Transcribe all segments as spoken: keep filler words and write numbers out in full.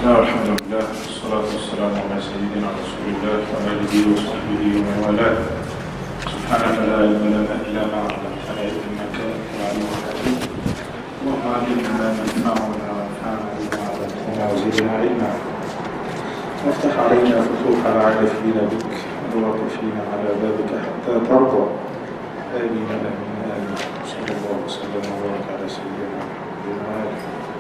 الله والحمد لله والصلاة والسلام على سيدنا رسول الله وآله وصحبه ومن والاه. سبحانك لا علم لنا إلا ما علمتنا إنك أنت العليم الحكيم. اللهم علمنا ما ينفعنا وانفعنا بما علمتنا وزدنا علما وافتح علينا فتوح العارفين بك والواقفين على بابك حتى ترضى. آمين آمين آمين. صلى الله وسلم وبارك على سيدنا محمد وآله.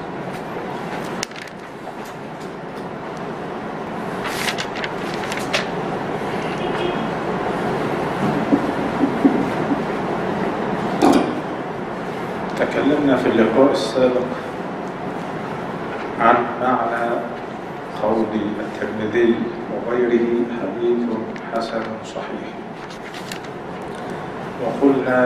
تكلمنا في اللقاء السابق عن معنى قول الترمذي وغيره حديث حسن صحيح، وقلنا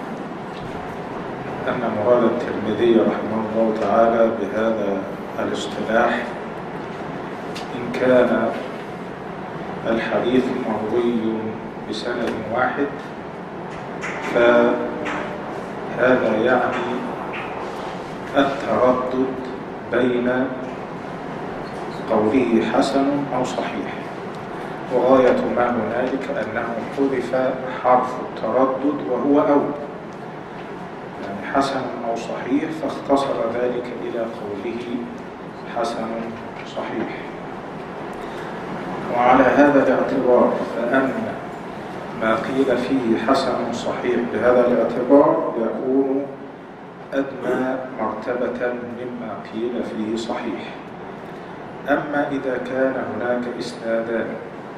أن مراد الترمذي رحمه الله تعالى بهذا الاصطلاح إن كان الحديث مروي بسند واحد فهذا يعني التردد بين قوله حسن أو صحيح، وغاية ما هنالك أنه حذف حرف التردد وهو أو، يعني حسن أو صحيح، فاختصر ذلك إلى قوله حسن صحيح. وعلى هذا الاعتبار فأن ما قيل فيه حسن صحيح بهذا الاعتبار يكون أدنى مرتبة مما قيل فيه صحيح. أما إذا كان هناك إسنادان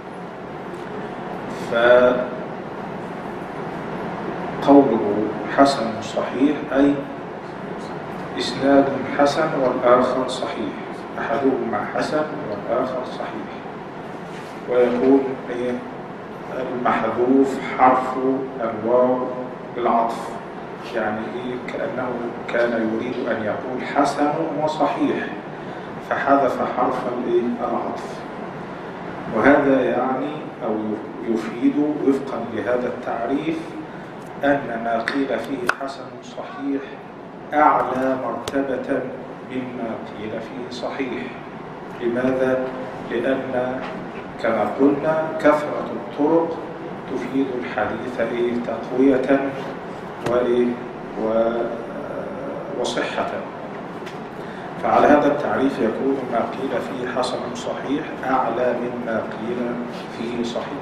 فقوله حسن صحيح أي إسناد حسن والآخر صحيح، أحدهما حسن والآخر صحيح، ويكون المحذوف حرف الواو بالعطف، يعني كأنه كان يريد أن يقول حسن وصحيح فحذف حرف العطف. وهذا يعني أو يفيد وفقا لهذا التعريف أن ما قيل فيه حسن صحيح أعلى مرتبة مما قيل فيه صحيح. لماذا؟ لأن كما قلنا كثرة الطرق تفيد الحديث إيه؟ تقوية وإيه؟ وصحة. فعلى هذا التعريف يكون ما قيل فيه حسن صحيح أعلى مما قيل فيه صحيح.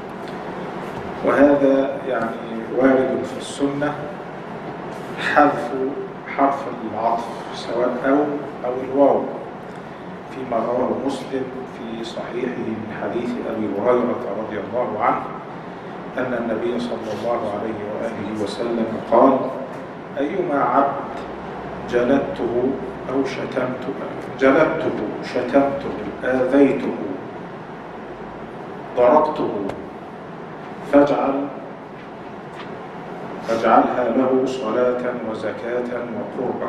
وهذا يعني وارد في السنة حذف حرف العطف سواء أو أو الواو، فيما رواه مسلم في صحيحه من حديث أبي هريرة رضي الله عنه أن النبي صلى الله عليه وآله وسلم قال: أيما عبد جلدته أو شتمته جلدته شتمته آذيته ضربته فاجعل فاجعلها له صلاة وزكاة وقربة.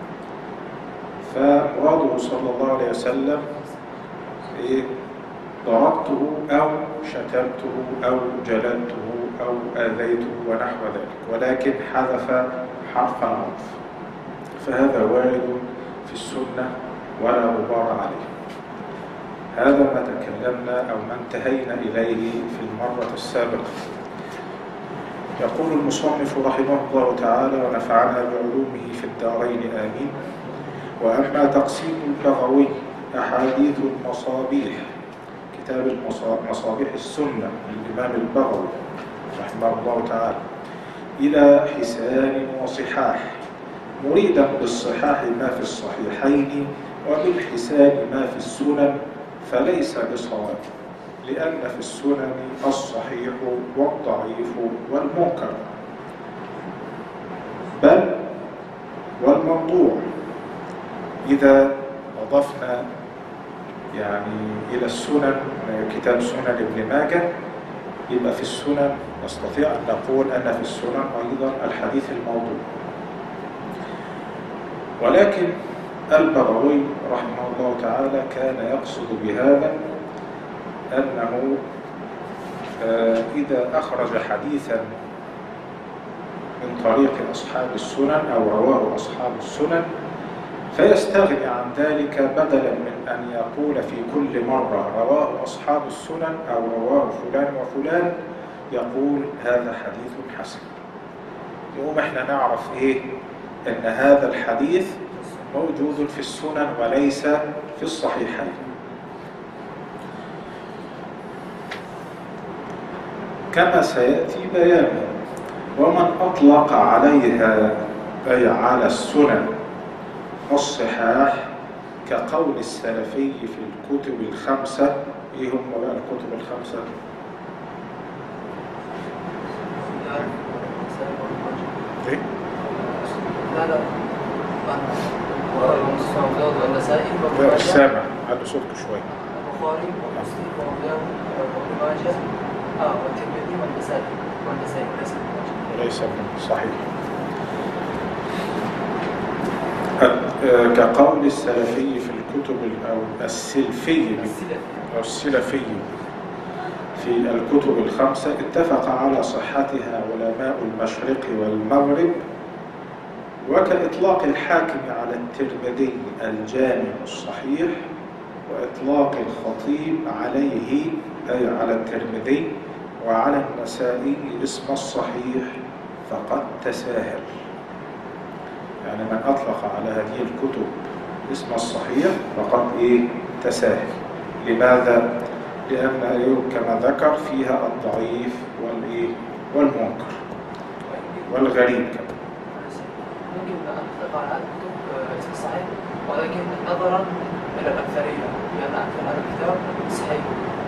فمراده صلى الله عليه وسلم إيه؟ ضربته أو شتمته أو جلدته أو آذيته ونحو ذلك، ولكن حذف حرف العطف، فهذا وارد في السنة ولا غبار عليه. هذا ما تكلمنا أو ما انتهينا إليه في المرة السابقة. يقول المصنف رحمه الله تعالى ونفعنا بعلومه في الدارين آمين: وأما تقسيم البغوي أحاديث المصابيح، كتاب مصابيح السنة للإمام البغوي رحمه الله تعالى، إلى حسان وصحاح، مريدا بالصحاح ما في الصحيحين وبالحسان ما في السنن، فليس بصواب، لأن في السنن الصحيح والضعيف والمنكر، بل والموضوع. إذا أضفنا يعني إلى السنن كتاب سنن ابن ماجه، يبقى في السنن نستطيع أن نقول أن في السنن أيضا الحديث الموضوع. ولكن البغوي رحمه الله تعالى كان يقصد بهذا أنه إذا أخرج حديثا من طريق أصحاب السنن أو رواه أصحاب السنن فيستغني عن ذلك بدلا من أن يقول في كل مرة رواه أصحاب السنن أو رواه فلان وفلان، يقول هذا حديث حسن. يقوم احنا نعرف ايه؟ ان هذا الحديث موجود في السنن وليس في الصحيحين. كما سيأتي بيانه. ومن أطلق عليها أي على السنن الصحاح كقول السلفي في الكتب الخمسة. ايه هم بقى الكتب الخمسة؟ ايه؟ لا لا والنسائي لا مش سامع، عنده صوتك شوية. البخاري ومسلم وابو داود وابن ماجه اه والترمذي والنسائي والنسائي ليس وليس صحيح. كقول السلفي في الكتب أو السلفي أو السلفي في الكتب الخمسة اتفق على صحتها علماء المشرق والمغرب، وكإطلاق الحاكم على الترمذي الجامع الصحيح وإطلاق الخطيب عليه أي على الترمذي وعلى النسائي اسم الصحيح فقد تساهل. يعني من أطلق على هذه الكتب اسم الصحيح فقد إيه؟ تساهل. لماذا؟ لأن كما ذكر فيها الضعيف والإيه؟ والمنكر والغريب كمان. ممكن أن نطلق على الكتب اسم الصحيح ولكن نظرا إلى الأكثرية، لأن أكثر هذا الكتاب صحيح.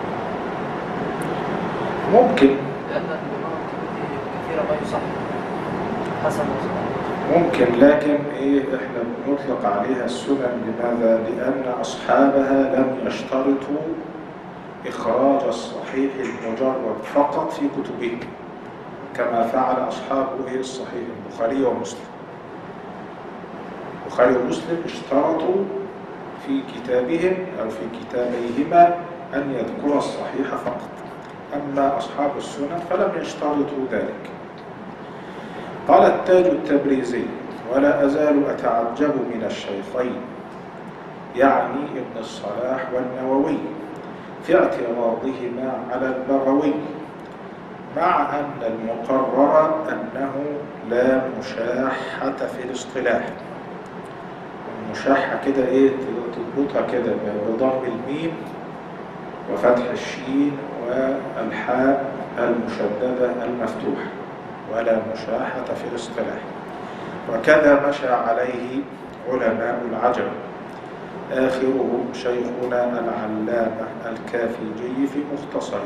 ممكن. لأن الإمام الترمذي كثيرا ما يصحح حسن وصحيح. ممكن، لكن إيه إحنا بنطلق عليها السنن. لماذا؟ لأن أصحابها لم يشترطوا إخراج الصحيح المجرد فقط في كتبهم كما فعل أصحاب الصحيح البخاري ومسلم. البخاري ومسلم اشترطوا في كتابهم أو في كتابيهما أن يذكر الصحيح فقط، أما أصحاب السنن فلم يشترطوا ذلك. قال التاج التبريزي: ولا أزال أتعجب من الشيخين يعني ابن الصلاح والنووي في اعتراضهما على البغوي، مع أن المقرر أنه لا مشاحة في الاصطلاح. المشاحة كده إيه؟ تضبطها كده بضم الميم وفتح الشين والحاء المشددة المفتوحة، ولا مشاحة في الاصطلاح. وكذا مشى عليه علماء العجم، آخرهم شيخنا العلامة الكافيجي في مختصره.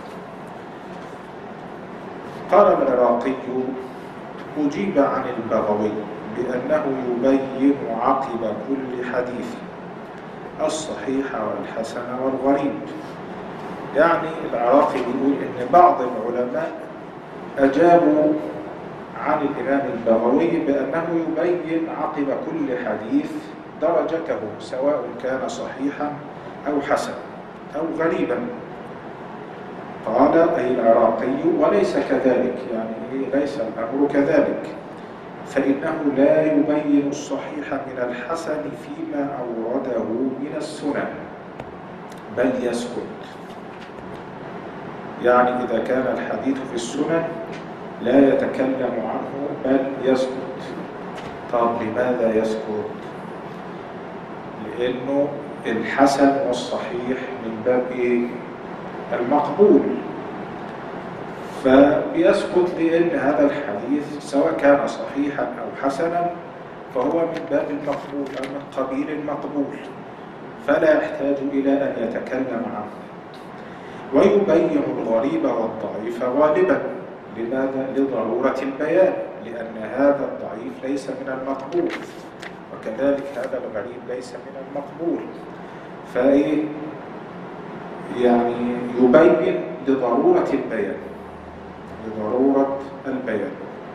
قال العراقي: أجيب عن البغوي بأنه يبين عقب كل حديث الصحيح والحسن والغريب. يعني العراقي يقول إن بعض العلماء أجابوا عن الإمام البغوي بأنه يبين عقب كل حديث درجته، سواء كان صحيحا أو حسنا أو غريبا. قال أي العراقي: وليس كذلك، يعني ليس الأمر كذلك، فإنه لا يبين الصحيح من الحسن فيما أورده من السنن بل يسكت. يعني إذا كان الحديث في السنن لا يتكلم عنه بل يسكت. طب لماذا يسكت؟ لأنه الحسن والصحيح من باب إيه؟ المقبول، فبيسكت لأن هذا الحديث سواء كان صحيحا أو حسنا فهو من باب المقبول أو من قبيل المقبول، فلا يحتاج إلى أن يتكلم عنه. ويبين الغريب والضعيف غالبا. لماذا؟ لضرورة البيان، لأن هذا الضعيف ليس من المقبول وكذلك هذا الغريب ليس من المقبول، فإيه يعني يبين لضرورة البيان لضرورة البيان.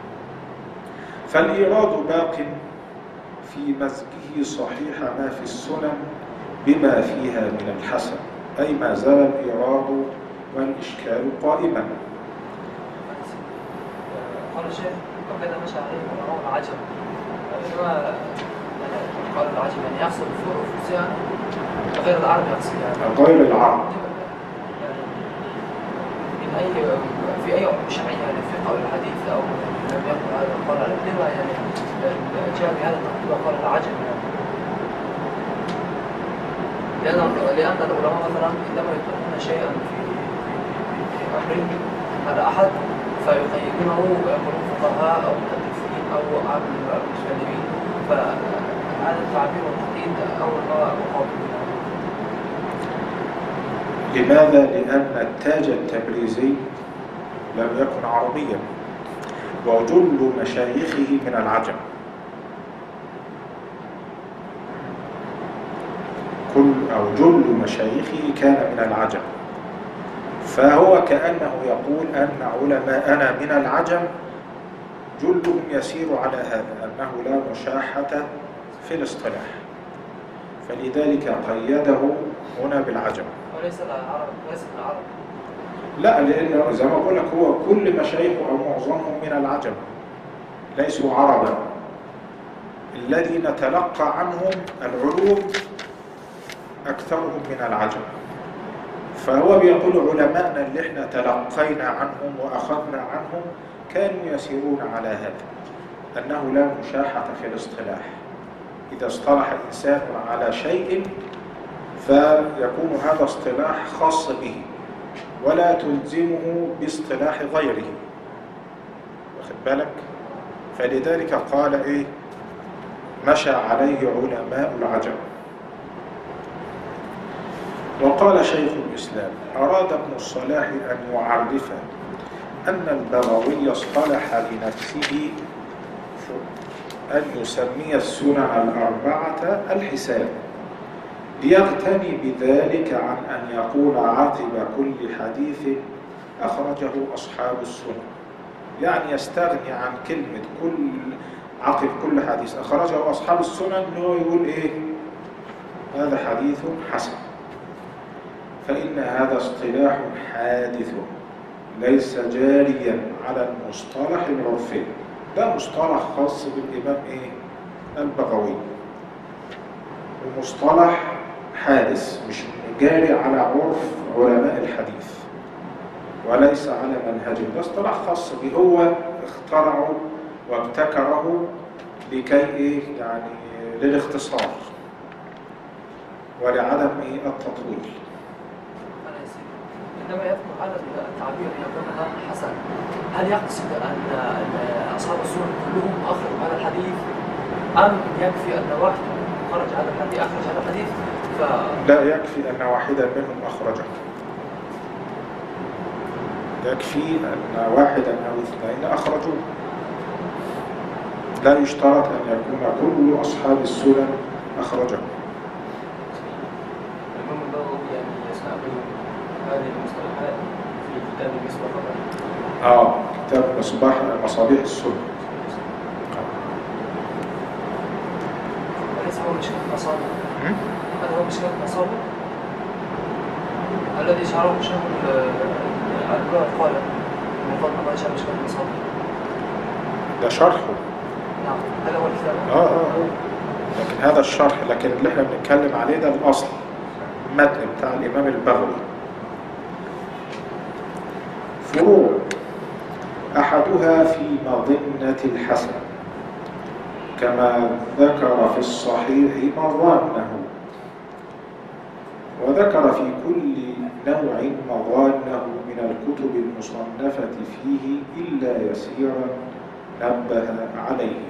فالإيراد باق في مزجه صحيح ما في السنن بما فيها من الحسن، أي ما زال الإيراد والإشكال قائما. قال الشيخ: وكذا مشى عليه علماء العجم. إنما قال العجم يعني يحصل الفروق في الصيانة غير العرب يقصد يعني غير العرب. يعني من أي في أي شرعية يعني الفقه أو الحديث أو لم يقل هذا قال لما يعني جاء بهذا التقدير وقال العجم يعني لأن لأن العلماء مثلا عندما يطلقون شيئا في في أمر هذا أحد فيقيدونه يقولون فقهاء أو محدثين أو عامل المتكلمين فهذا التعبير والتقييد أول ما أقابل. لماذا؟ لأن التاج التبريزي لم يكن عربيا وجل مشايخه من العجم، كل أو جل مشايخه كان من العجم، فهو كأنه يقول أن علماءنا من العجم جلهم يسير على هذا أنه لا مشاحة في الاصطلاح، فلذلك قيده هنا بالعجم. وليس العرب ليس العرب لا، لأنه زي ما بقول لك هو كل مشايخه أو معظمهم من العجم ليسوا عربا، الذي نتلقى عنهم العلوم أكثرهم من العجم، فهو بيقول علماءنا اللي احنا تلقينا عنهم وأخذنا عنهم كانوا يسيرون على هذا أنه لا مشاحة في الاصطلاح، إذا اصطلح الإنسان على شيء فيكون هذا اصطلاح خاص به ولا تلزمه باصطلاح غيره، واخد بالك؟ فلذلك قال إيه؟ مشى عليه علماء العجم. وقال شيخ الإسلام أراد ابن الصلاح أن يعرف أن البغوي اصطلح لنفسه أن يسمي السنن الأربعة الحساب، ليغتني بذلك عن أن يقول عقب كل حديث أخرجه أصحاب السنن، يعني يستغني عن كلمة كل عقب كل حديث أخرجه أصحاب السنن أنه يقول إيه؟ هذا حديث حسن، فإن هذا اصطلاح حادث ليس جاريا على المصطلح العرفي، ده مصطلح خاص بالإمام إيه؟ البغوي، ومصطلح حادث مش جاري على عرف علماء الحديث وليس على منهجه، ده اصطلاح خاص به، هو اخترعه وابتكره لكي إيه؟ يعني للاختصار ولعدم إيه؟ التطويل. عندما يذكر هذا التعبير يقول هذا حسن، هل يقصد أن أصحاب السنن كلهم أخرجوا هذا الحديث أم يكفي أن واحد خرج هذا الحديث أخرج هذا الحديث؟ ف... لا، يكفي أن واحدا منهم أخرجه، يكفي أن واحدا أو اثنين أخرجوه، لا يشترط أن يكون كل أصحاب السنن أخرجه. الإمام البغوي يعني يستعمل هذه المصطلحات في كتاب المصباح فقط. آه كتاب مصباح مصابيح السنن. أليس هو مشكلة مصابيح؟ هل هو مشكلة مصابيح؟ الذي شعره شيخ الألباني قال المقدمة شعر مشكلة مصابيح. ده شرحه. نعم، هذا هو الكتاب. آه آه آه. لكن هذا الشرح، لكن اللي احنا بنتكلم عليه ده الأصل، المتن بتاع الإمام البغوي. فروع أحدها في مظنة الحسن كما ذكر في الصحيح مظانه، وذكر في كل نوع مظانه من الكتب المصنفة فيه إلا يسيرا نبه عليه.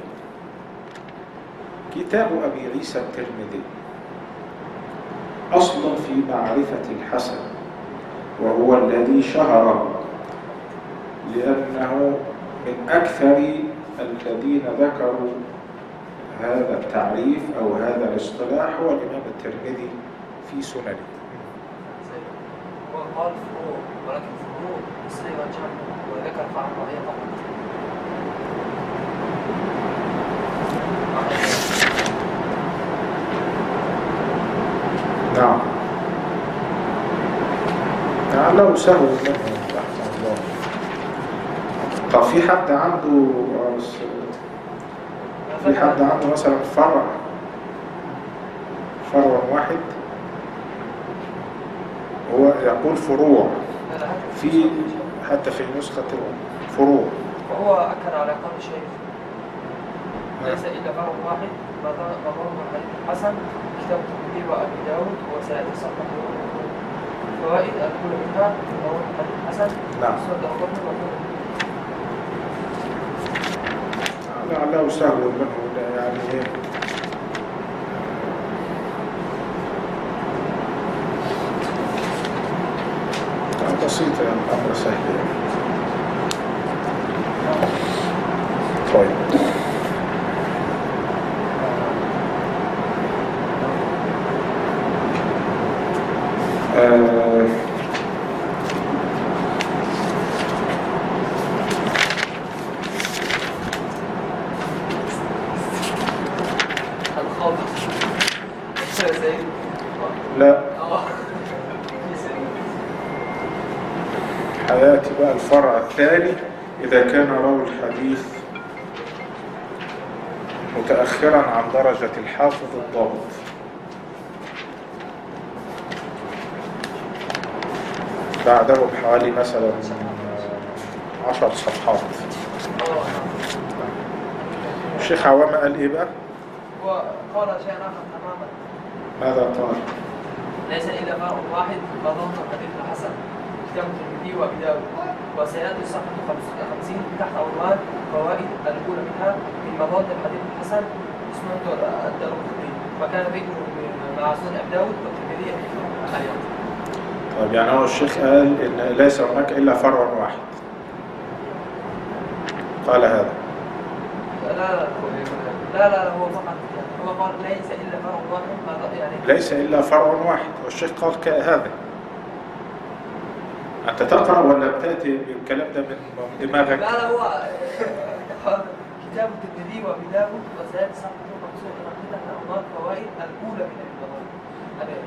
كتاب أبي عيسى الترمذي أصل في معرفة الحسن، وهو الذي شهره لأنه من أكثر الذين ذكروا هذا التعريف أو هذا الاصطلاح هو الإمام الترمذي في سننه. هو قال فروع، ولكن فروع صحيح والجمع وذكر فعلا وهي فقط. نعم، لعله سهو منه رحمه الله. طب في حد عنده في حد عنده مثلا فرع فرع واحد يقول فروع في حتى في نسخة فروع. وهو أكد على قول شيء ليس إلا فرع واحد مضمون الحديث الحسن كتاب الترمذي وأبي داود وسائر صحة فوائد الأولى منها مضمون الحديث الحسن. نعم. لعله سهل منه يعني ايه بسيطة يعني الأمر سهل يعني. طيب آه لا حياتي بقى الفرع الثاني إذا كان راوي الحديث متأخرا عن درجة الحافظ الضابط. بعده بحوالي مثلا عشر صفحات. الشيخ عوامة قال إيه بقى؟ وقال شيئا آخر تماما. ماذا قال؟ ليس إلا فرع واحد مضمون الحديث الحسن كتاب الترمذي وأبي داود وسيأتي صفحة خمسين تحت عنوان فوائد الأولى منها من مضاد الحديث الحسن سنن الدارقطني وكان ذكره مع سنن أبي داود والترمذي اليوم. طيب يعني هو الشيخ قال إن ليس هناك إلا فرع واحد. قال هذا؟ لا لا لا لا هو فقط هو قال ليس إلا فرع واحد يعني ليس إلا فرع واحد والشيخ قال هذا. أنت تقرأ ولا بتأتي بالكلام ده من دماغك؟ لا لا هو كتاب الترمذي وأبي داود وسائر صحة مقصود نقلة الأمراض فوائد الأولى من الأمراض.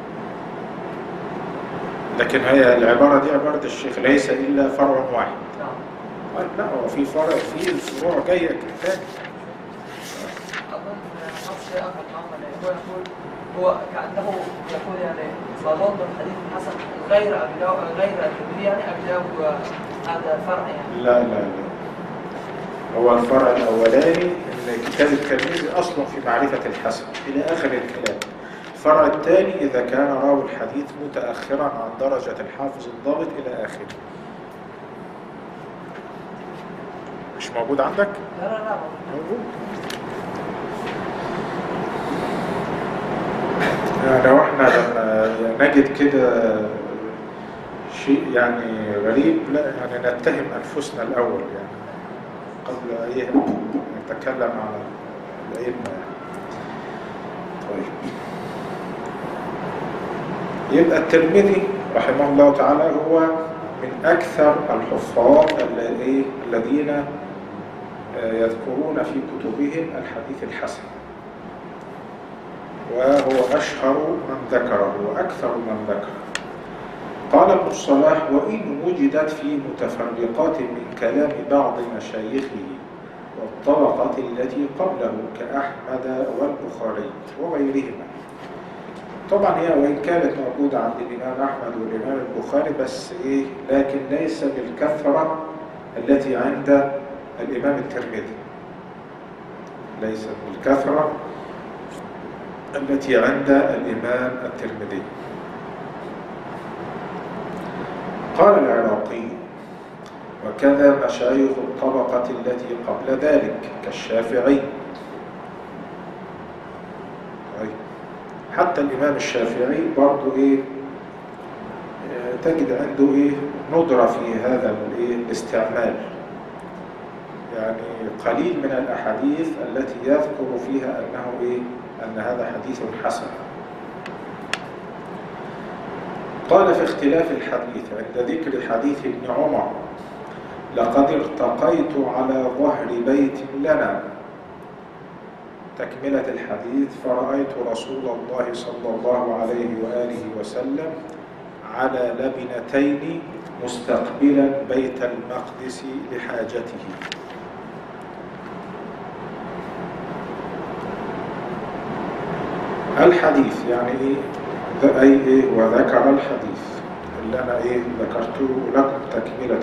لكن هي العبارة دي عبارة الشيخ ليس إلا فرع واحد. نعم. طيب لا هو في فرع في الفروع جاية كتاب. أظن نفس شيء آخر معنا هو يقول هو كأنه يقول يعني مضاد الحديث الحسن غير أبي داود غير الترمذي يعني أبي داود هذا فرع يعني. لا لا لا هو الفرع الأولاني إن كتاب الترمذي أصلا في معرفة الحسن إلى آخر الكلام. الفرع الثاني إذا كان راوي الحديث متأخرا عن درجة الحافظ الضابط إلى آخره. مش موجود عندك؟ لا لا لا موجود. يعني لو احنا لما نجد كده شيء يعني غريب لا يعني نتهم أنفسنا الأول يعني قبل أيه نتكلم على الأئمة يعني. طيب يبقى الترمذي رحمه الله تعالى هو من أكثر الحفاظ الذين يذكرون في كتبهم الحديث الحسن وهو أشهر من ذكره وأكثر من ذكره. قال ابن الصلاح وإن وجدت في متفرقات من كلام بعض مشايخه والطبقة التي قبله كأحمد والبخاري وغيرهما. طبعا هي وإن كانت موجودة عند الإمام أحمد والإمام البخاري بس إيه لكن ليس بالكثرة التي عند الإمام الترمذي ليس بالكثرة التي عند الإمام الترمذي. قال العراقي وكذا مشايخ الطبقة التي قبل ذلك كالشافعي. حتى الإمام الشافعي برضو إيه تجد عنده إيه ندرة في هذا الإيه الاستعمال يعني قليل من الأحاديث التي يذكر فيها أنه إيه أن هذا حديث حسن. قال في اختلاف الحديث عند ذكر حديث ابن عمر لقد ارتقيت على ظهر بيت لنا تكملة الحديث فرأيت رسول الله صلى الله عليه وآله وسلم على لبنتين مستقبلا بيت المقدس لحاجته. الحديث يعني إيه؟ أي إيه وذكر الحديث اللي أنا إيه ذكرته لكم تكملة.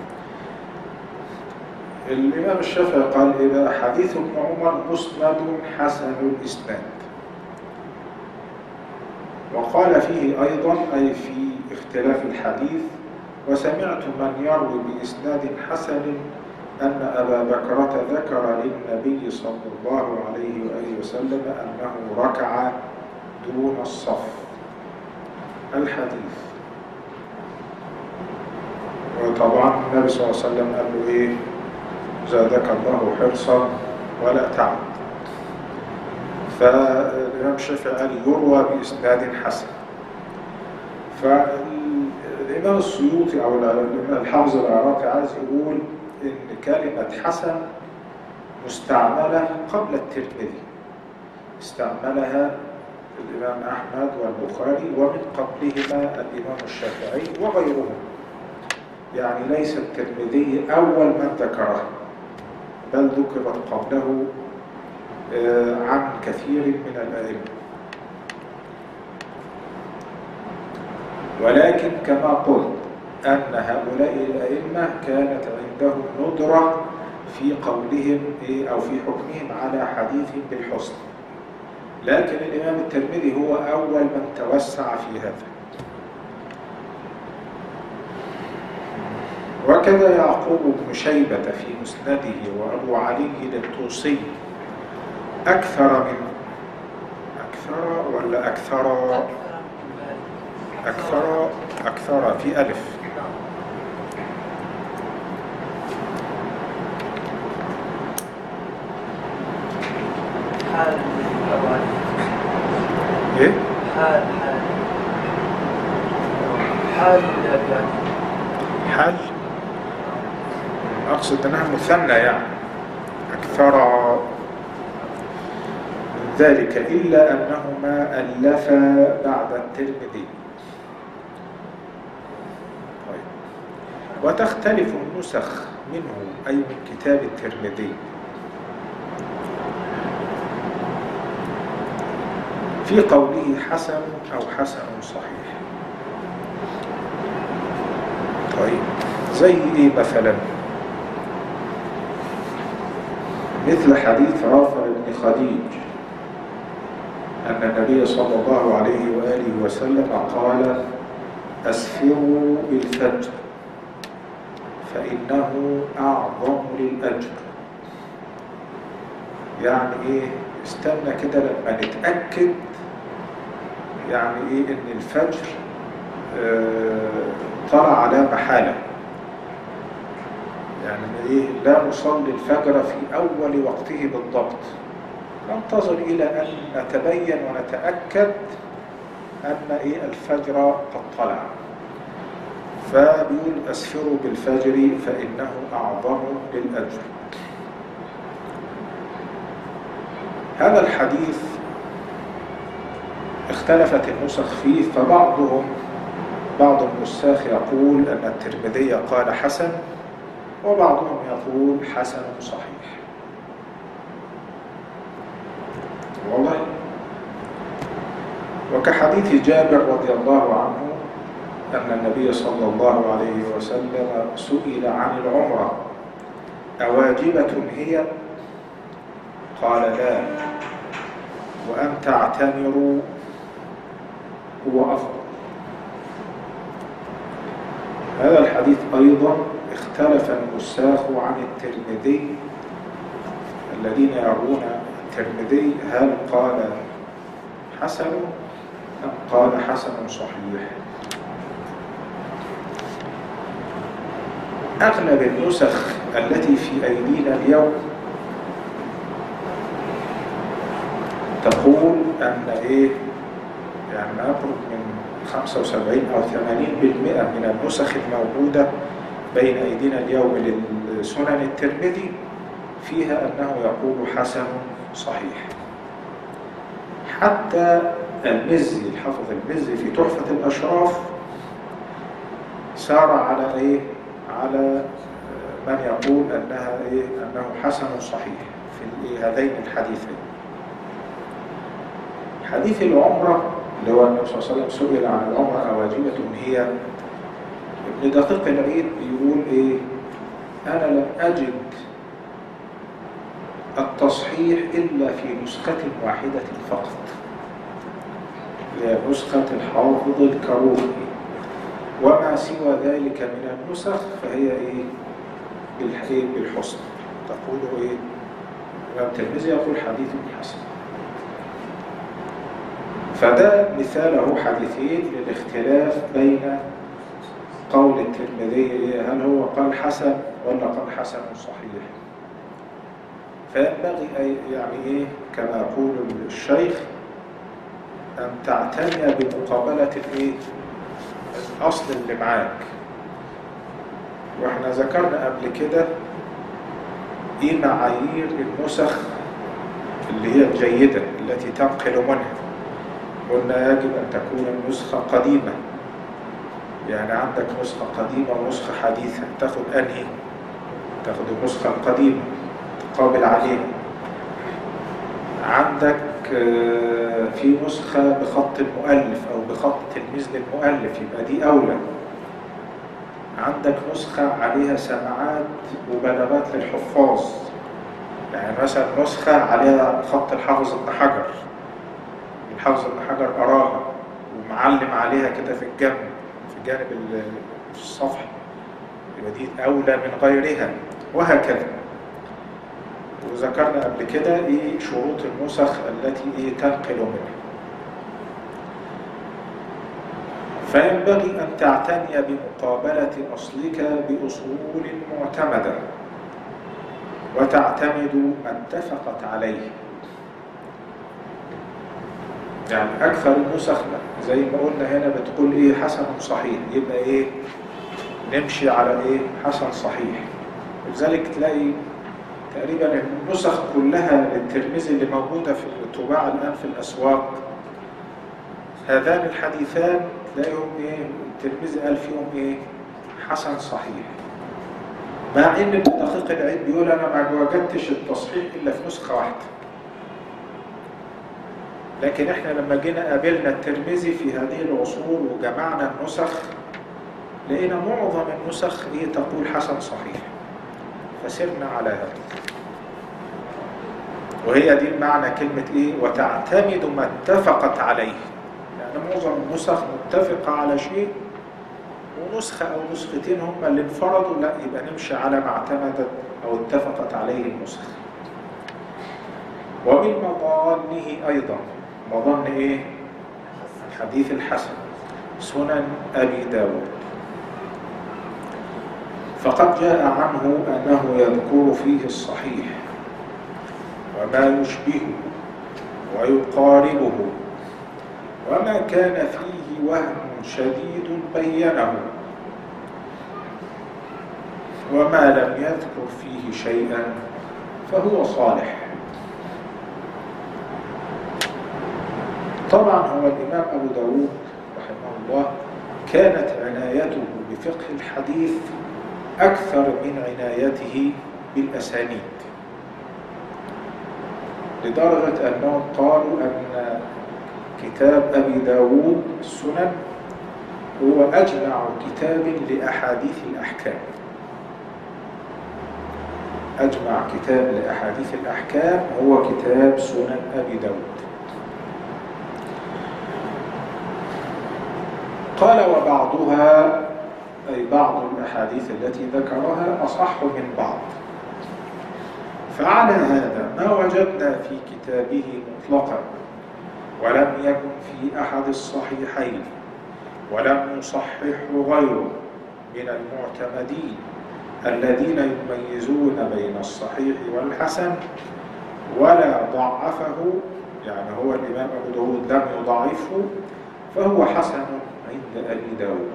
الإمام الشافعي قال إيه بقى؟ حديث ابن عمر مسند حسن الإسناد. وقال فيه أيضا أي في اختلاف الحديث: وسمعت من يروي بإسناد حسن أن أبا بكرة ذكر للنبي صلى الله عليه وآله وسلم أنه ركع دون الصف. الحديث. وطبعا النبي صلى الله عليه وسلم قال له إيه؟ زادك الله حرصا ولا تعد. فالإمام الشافعي قال يروى بإسناد حسن. فالإمام السيوطي أو الحافظ العراقي عايز يقول إن كلمة حسن مستعملة قبل الترمذي، استعملها الإمام أحمد والبخاري ومن قبلهما الإمام الشافعي وغيرهم. يعني ليس الترمذي أول من ذكره، بل ذكرت قبله عن كثير من الأئمة. ولكن كما قلت أن هؤلاء الأئمة كانت عندهم ندرة في قولهم أو في حكمهم على حديث بالحسن، لكن الإمام الترمذي هو أول من توسع في هذا. وكذا يعقوب بن شيبة في مسنده وأبو علي الطوسي أكثر من أكثر ولا أكثر أكثر أكثر في ألف. حال أبو علي. إيه؟ حال حال حال أبي علي. حال أقصد أنها مثنى يعني أكثر من ذلك، إلا أنهما ألفا بعد الترمذي. طيب. وتختلف النسخ منه أي من كتاب الترمذي في قوله حسن أو حسن صحيح. طيب زي إيه مثلا؟ مثل حديث رافع بن خديج أن النبي صلى الله عليه وآله وسلم قال: أسفروا بالفجر فإنه أعظم للأجر. يعني إيه؟ استنى كده لما نتأكد يعني إيه إن الفجر آه طلع على محالة. يعني إيه؟ لا نصلي الفجر في أول وقته بالضبط، ننتظر إلى أن نتبين ونتأكد أن إيه الفجر قد طلع. فبيقول: أسفروا بالفجر فإنه أعظم للأجر. هذا الحديث اختلفت النسخ فيه، فبعضهم بعض النساخ يقول أن الترمذي قال حسن، وبعضهم يقول حسن صحيح. والله. وكحديث جابر رضي الله عنه أن النبي صلى الله عليه وسلم سئل عن العمرة: أواجبة هي؟ قال: لا، وأن تعتمروا هو أفضل. هذا الحديث أيضا اختلف النساخ عن الترمذي، الذين يرون الترمذي هل قال حسن أم قال حسن صحيح. أغلب النسخ التي في أيدينا اليوم تقول أن إيه يعني ما يقرب من خمسة وسبعين أو ثمانين بالمئة من النسخ الموجودة بين أيدينا اليوم للسنن الترمذي فيها أنه يقول حسن صحيح. حتى المزي، الحافظ المزي في تحفة الأشراف سار على إيه؟ على من يقول أنها إيه؟ أنه حسن صحيح في هذين الحديثين. حديث العمرة اللي هو النبي صلى الله عليه وسلم سئل عن العمرة أواجبة هي؟ ابن دقيق العيد بيقول إيه؟ أنا لم أجد التصحيح إلا في نسخة واحدة فقط، هي نسخة الحافظ الكروبي، وما سوى ذلك من النسخ فهي إيه؟ بالحسن. تقول إيه؟ الإمام الترمذي يقول حديث حسن. فده مثاله حديثين للاختلاف بين قول الترمذي هل هو قال حسن ولا قال حسن صحيح. فينبغي أي يعني إيه كما يقول الشيخ أن تعتني بمقابلة الإيه؟ الأصل اللي معاك. وإحنا ذكرنا قبل كده إيه معايير النسخ اللي هي الجيدة التي تنقل منها. قلنا يجب أن تكون النسخة قديمة، يعني عندك نسخة قديمة ونسخة حديثة، تاخد أنهي؟ تاخد النسخة القديمة تقابل عليها. عندك في نسخة بخط المؤلف أو بخط تلميذ للمؤلف، يبقى دي أولى. عندك نسخة عليها سماعات وبلاغات للحفاظ، يعني مثلا نسخة عليها خط الحافظ ابن حجر، الحافظ ابن حجر أراها ومعلم عليها كده في الجنب في جانب الصفحة، يبقى دي أولى من غيرها، وهكذا. وذكرنا قبل كده إيه شروط النسخ التي إيه تنقل منها. فينبغي أن تعتني بمقابلة أصلك بأصول معتمدة وتعتمد ما اتفقت عليه. يعني أكثر النسخ زي ما قلنا هنا بتقول إيه حسن صحيح، يبقى إيه نمشي على إيه حسن صحيح. ولذلك تلاقي تقريبا النسخ كلها للترمذي اللي موجودة في تباع الآن في الأسواق، هذان الحديثان تلاقيهم إيه الترمذي قال فيهم إيه حسن صحيح، مع إن ابن دقيق العيد بيقول أنا ما وجدتش التصحيح إلا في نسخة واحدة. لكن إحنا لما جينا قابلنا الترمذي في هذه العصور وجمعنا النسخ لقينا معظم النسخ هي تقول حسن صحيح، فسرنا على هذا. وهي دي معنى كلمة إيه وتعتمد ما اتفقت عليه، يعني معظم النسخ متفقة على شيء، ونسخة أو نسختين هم اللي انفردوا، لا يبقى نمشي على ما اعتمدت أو اتفقت عليه النسخ. ومن مظانه أيضا مظن إيه الحديث الحسن سنن أبي داود، فقد جاء عنه أنه يذكر فيه الصحيح وما يشبهه ويقاربه، وما كان فيه وهم شديد بينه، وما لم يذكر فيه شيئا فهو صالح. طبعا هو الإمام أبو داود رحمه الله كانت عنايته بفقه الحديث أكثر من عنايته بالأسانيد، لدرجة أنهم قالوا أن كتاب أبي داود السنن هو أجمع كتاب لأحاديث الأحكام، أجمع كتاب لأحاديث الأحكام هو كتاب سنن أبي داود. قال وبعضها أي بعض الأحاديث التي ذكرها أصح من بعض، فعلى هذا ما وجدنا في كتابه مطلقا ولم يكن في أحد الصحيحين ولم يصححه غيره من المعتمدين الذين يميزون بين الصحيح والحسن ولا ضعفه، يعني هو الإمام أبو داود لم يضعفه، فهو حسن عند أبي داود،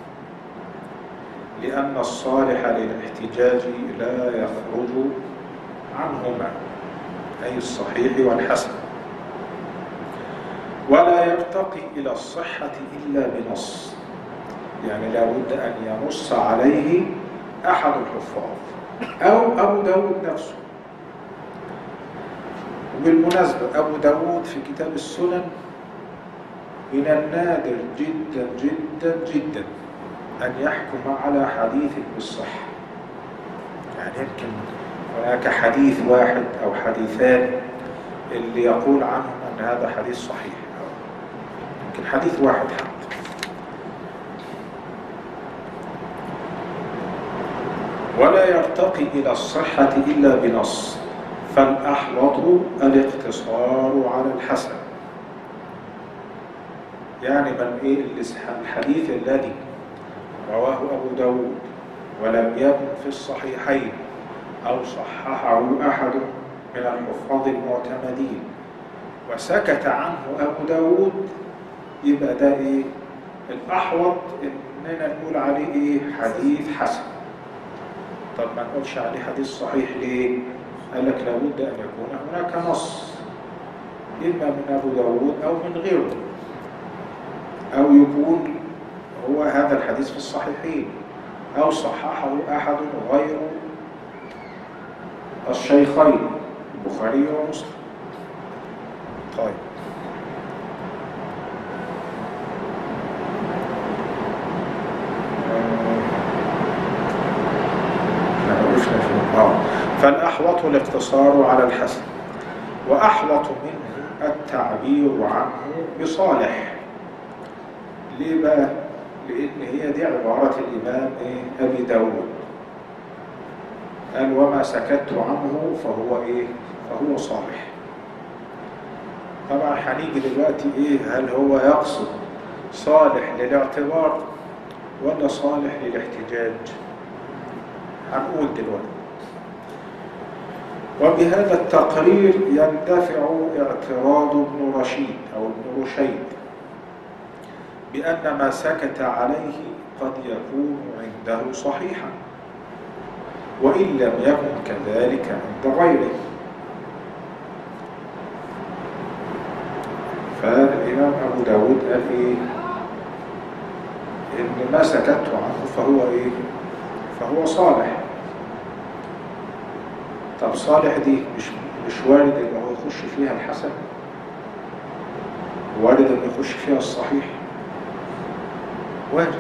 لأن الصالح للاحتجاج لا يخرج عنهما أي الصحيح والحسن، ولا يرتقي إلى الصحة إلا بنص، يعني لا بد أن ينص عليه أحد الحفاظ أو أبو داود نفسه. وبالمناسبة أبو داود في كتاب السنن من النادر جدا جدا جدا أن يحكم على حديث بالصحة. يعني يمكن هناك حديث واحد أو حديثان اللي يقول عنهم أن هذا حديث صحيح، يمكن حديث واحد حتى. ولا يرتقي إلى الصحة إلا بنص، فالأحوط الاقتصار على الحسن. يعني من إيه الحديث الذي رواه أبو داود ولم يكن في الصحيحين أو صححه أحد من الحفاظ المعتمدين وسكت عنه أبو داود، يبقى ده إيه الأحوط إننا نقول عليه إيه حديث حسن. طب ما نقولش عليه حديث صحيح ليه؟ قال لك لابد أن يكون هناك نص إما من أبو داود أو من غيره، أو يكون هو هذا الحديث في الصحيحين أو صححه أحد غير الشيخين البخاري ومسلم. طيب فالأحوط الاقتصار على الحسن، وأحوط منه التعبير عنه بصالح. ليه بقى؟ لأن هي دي عبارة الإمام إيه؟ أبي داود، قال وما سكت عنه فهو إيه؟ فهو صالح. طبعا هنيجي دلوقتي إيه؟ هل هو يقصد صالح للاعتبار ولا صالح للاحتجاج؟ هنقول دلوقتي. وبهذا التقرير يندفع اعتراض ابن رشيد أو ابن رشيد بأن ما سكت عليه قد يكون عنده صحيحا وإن لم يكن كذلك عند غيره. فالإمام أبو داود قال إيه؟ إن ما سكت عنه فهو إيه؟ فهو صالح. طب صالح دي مش مش وارد إن هو يخش فيها الحسن؟ وارد إن يخش فيها الصحيح؟ وارد.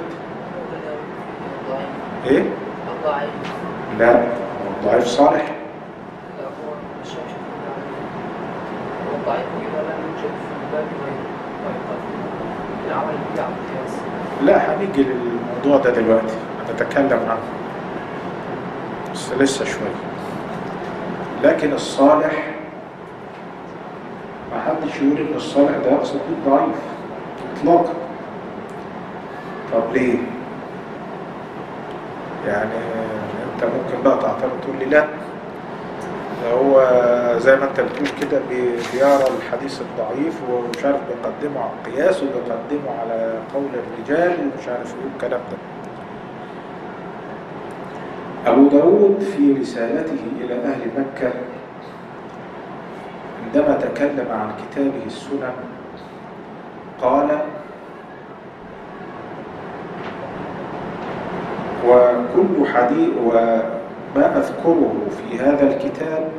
إيه؟ الضعيف. لا، الضعيف صالح. لا هو مش هيشوف الضعيف. هو الضعيف إذا لم يوجد في الباب غيره العمل به على القياس. لا، هنيجي للموضوع ده دلوقتي نتكلم عنه بس لسه شوية. لكن الصالح ما حدش يقول ان الصالح ده يقصد به ضعيف اطلاقا. طب ليه؟ يعني انت ممكن بقى تعترض تقول لي لا ده هو زي ما انت بتقول كده بيرى الحديث الضعيف ومش عارف بيقدمه على القياس وبيقدمه على قول الرجال ومش عارف ايه الكلام ده. أبو داود في رسالته إلى أهل مكة عندما تكلم عن كتابه السنن قال: وكل حديث وما أذكره في هذا الكتاب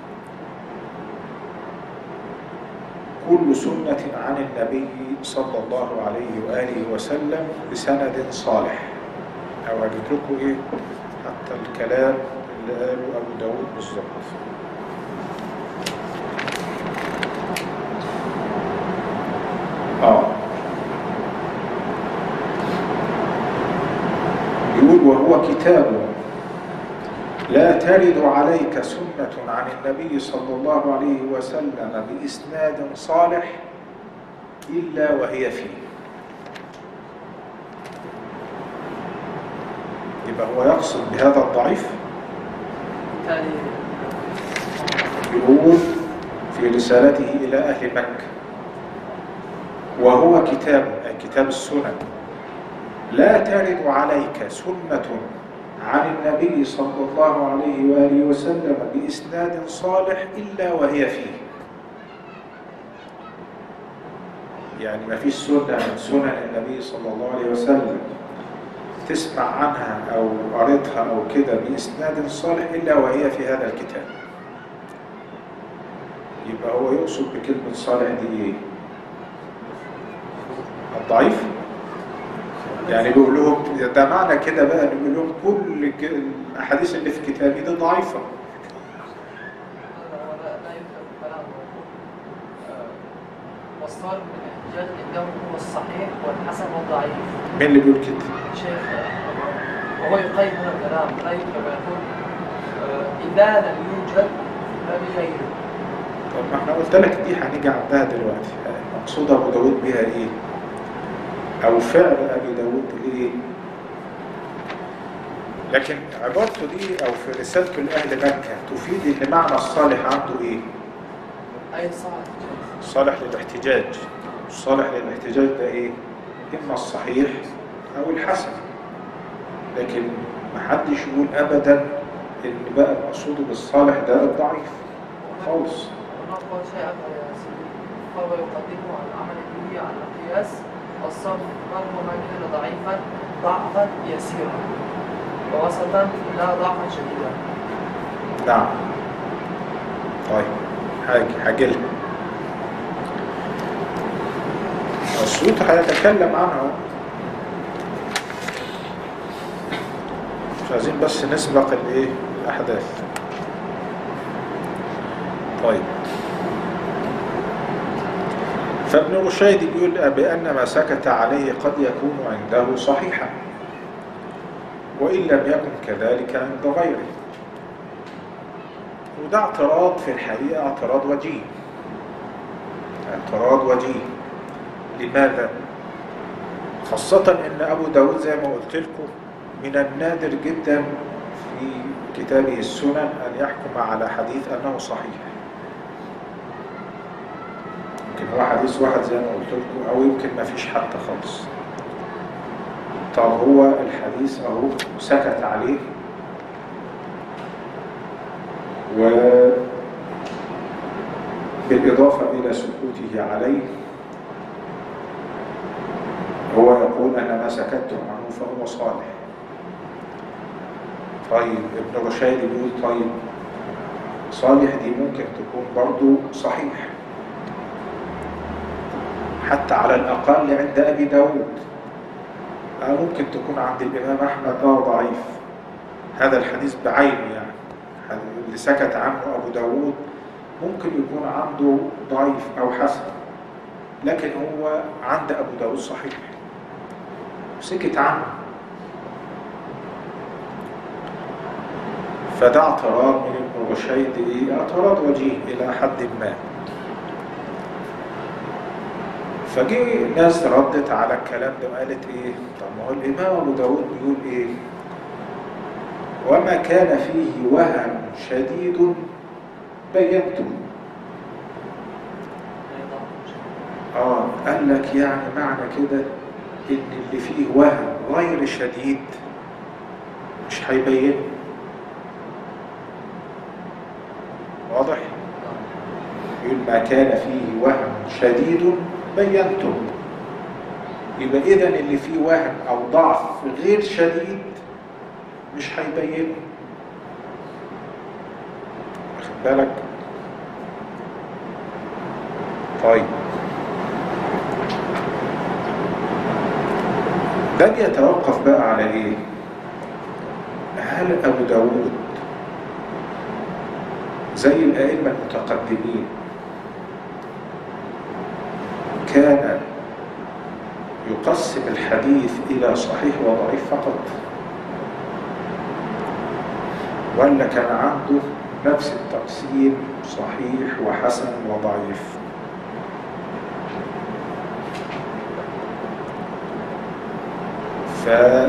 كل سنة عن النبي صلى الله عليه وآله وسلم بسند صالح. أو أجد لكم إيه حتى الكلام اللي قاله أبو داود بالظبط. آه يقول: وهو كتاب لا ترد عليك سنة عن النبي صلى الله عليه وسلم بإسناد صالح إلا وهي فيه. يبقى هو يقصد بهذا الضعيف. يقول في رسالته إلى أهل مكة: وهو كتاب أي كتاب السنن لا ترد عليك سنة عن النبي صلى الله عليه وآله وسلم بإسناد صالح إلا وهي فيه. يعني ما فيش سنة من سنن النبي صلى الله عليه وسلم تسمع عنها أو قريتها أو كده بإسناد صالح إلا وهي في هذا الكتاب. يبقى هو يقصد بكلمة صالح دي إيه؟ الضعيف؟ يعني بيقول لهم ده معنى كده بقى ان بيقول لهم كل ك- الاحاديث اللي في كتابي دي ضعيفه. هذا هو لا لا يكتب كلام موقوف. والصار من الاحتجاج عندهم هو الصحيح والحسن والضعيف. مين اللي بيقول كده؟ شيخ أبو- وهو يقيد هنا الكلام لا يكتب يقول آه، إذا لم يوجد فبغيره. طب ما احنا قلت لك دي هنيجي عندها دلوقتي. مقصود ابو داود بها ايه؟ او فعل ابي داود ايه؟ لكن عبارته دي او في رسالته لاهل مكه تفيد ان معنى الصالح عنده ايه؟ أي صالح. صالح للاحتجاج. الصالح للاحتجاج ده ايه؟ اما الصحيح او الحسن. لكن ما حدش يقول ابدا ان بقى المقصود بالصالح ده الضعيف خالص. ونقول شيء أكبر يا سيدي، فهو يقدمه على العمل به على القياس الصرف رغم ما كان ضعيفا ضعفا يسيرا ووسطا لا ضعفا شديدا. نعم. طيب حاجة حاجة الصوت هيتكلم عنها. مش عايزين بس نسبق الايه الاحداث. طيب فابن رشيد بيقول بأن ما سكت عليه قد يكون عنده صحيحا وإن لم يكن كذلك عند غيره. وده اعتراض في الحقيقة اعتراض وجيه. اعتراض وجيه. لماذا؟ خاصة ان ابو داود زي ما قلت لكم من النادر جدا في كتابه السنن ان يحكم على حديث انه صحيح. يمكن هو حديث واحد زي ما قلت لكم او يمكن ما فيش حتى خالص. طب هو الحديث اهو سكت عليه و بالإضافة إلى سكوته عليه هو يقول أن ما سكت عنه فهو صالح. طيب ابن رشيد يقول طيب صالح دي ممكن تكون برضو صحيح حتى على الأقل عند أبي داود، أو ممكن تكون عند الإمام أحمد أو ضعيف. هذا الحديث بعينه يعني اللي سكت عنه أبو داود ممكن يكون عنده ضعيف أو حسن، لكن هو عند أبو داود صحيح سكت عنه. فده اعتراض من ابن رشيد إيه؟ اعتراض وجيه إلى حد ما. فجي ناس ردت على الكلام ده وقالت إيه؟ طب ما هو الإمام أبو داود بيقول إيه؟ وما كان فيه وهن شديد بينته. آه قال لك يعني معنى كده إن اللي فيه وهن غير شديد مش هيبين. واضح؟ يقول ما كان فيه وهن شديد بينته. يبقى إذن اللي فيه وهن أو ضعف غير شديد مش هيبينه. واخد بالك؟ طيب ده يتوقف بقى على ايه؟ هل ابو داود زي الائمه المتقدمين كان يقسم الحديث الى صحيح وضعيف فقط، ولا كان عنده نفس التقسيم صحيح وحسن وضعيف؟ ف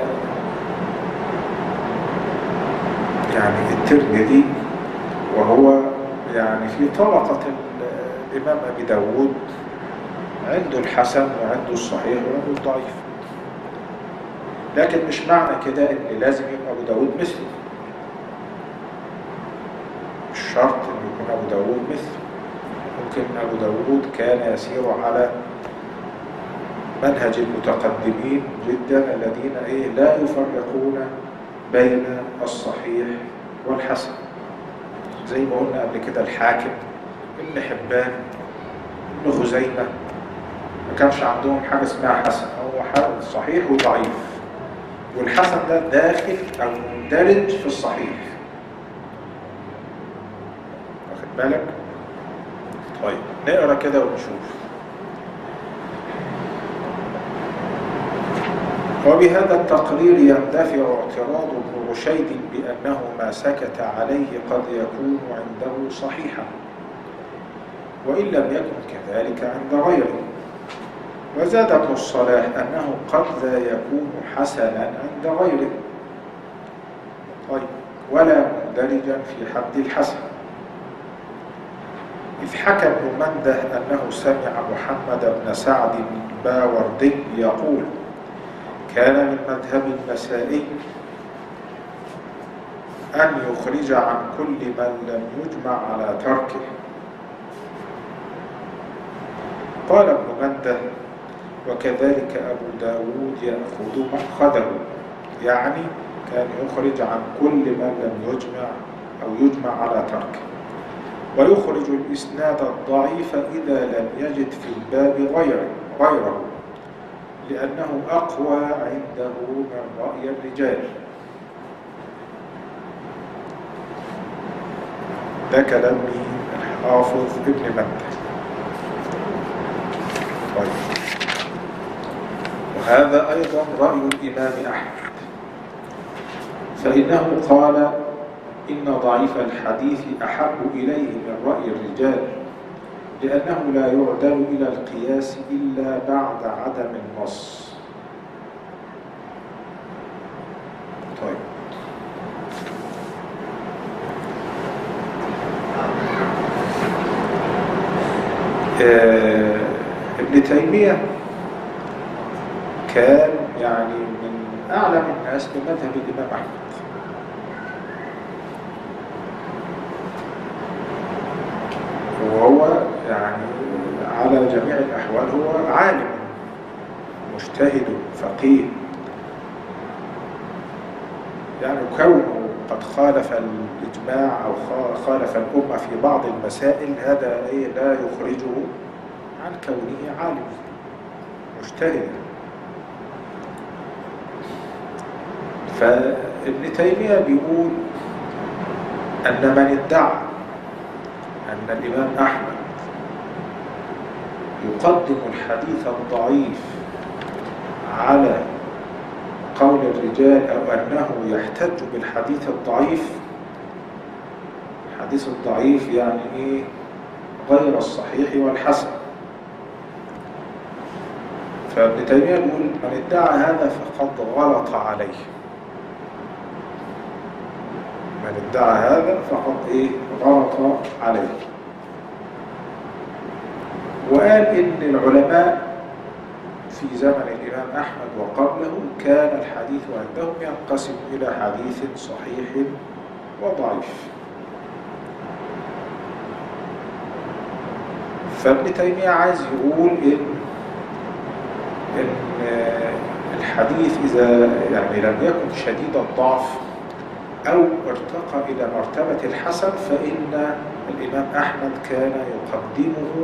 يعني الترمذي وهو يعني في طبقة الإمام أبي داود عنده الحسن وعنده الصحيح وعنده الضعيف، لكن مش معنى كده إن لازم يبقى أبو داود مثله. مش شرط إن يكون أبو داود مثله. ممكن أبو داود كان يسير على منهج المتقدمين جدا الذين إيه لا يفرقون بين الصحيح والحسن، زي ما قلنا قبل كده الحاكم، ابن حبان، ابن خزيمة، ما كانش عندهم حاجة اسمها حسن، هو صحيح وضعيف، والحسن ده داخل أو مندرج في الصحيح. واخد بالك؟ طيب نقرأ كده ونشوف. وبهذا التقرير يندفع اعتراض ابن رشيد بأنه ما سكت عليه قد يكون عنده صحيحا، وإن لم يكن كذلك عند غيره. وزاد ابن الصلاح أنه قد لا يكون حسنا عند غيره. طيب ولا مندرجا في حد الحسن، إذ حكى ابن منده أنه سمع محمد بن سعد الباوردي يقول: كان من مذهب النسائي أن يخرج عن كل من لم يجمع على تركه. قال ابن منده: وكذلك أبو داود يأخذ مأخذه، يعني كان يخرج عن كل من لم يجمع أو يجمع على تركه، ويخرج الإسناد الضعيف إذا لم يجد في الباب غيره, غيره لأنه أقوى عنده من رأي الرجال. ده كلام الحافظ ابن منده. طيب وهذا أيضا رأي الإمام أحمد، فإنه قال: إن ضعيف الحديث أحب إليه من رأي الرجال، لأنه لا يعدل إلى القياس إلا بعد عدم النص. طيب آه ابن تيمية كان يعني من أعلم الناس بمذهب الإمام أحمد، وهو يعني على جميع الأحوال هو عالم مجتهد فقيه، يعني كونه قد خالف الإجماع أو خالف الأمة في بعض المسائل هذا لا يخرجه عن كونه عالم مجتهد. فابن تيمية بيقول أن من ادعى أن الإمام أحمد يقدم الحديث الضعيف على قول الرجال أو أنه يحتج بالحديث الضعيف، الحديث الضعيف يعني إيه؟ غير الصحيح والحسن. فابن تيمية يقول من ادعى هذا فقد غلط عليه، من ادعى هذا فقد إيه؟ غلط عليه. وقال إن العلماء في زمن الإمام أحمد وقبله كان الحديث عندهم ينقسم إلى حديث صحيح وضعيف. فابن تيمية عايز يقول إن إن الحديث إذا يعني لم يكن شديد الضعف أو ارتقى إلى مرتبة الحسن فإن الإمام أحمد كان يقدمه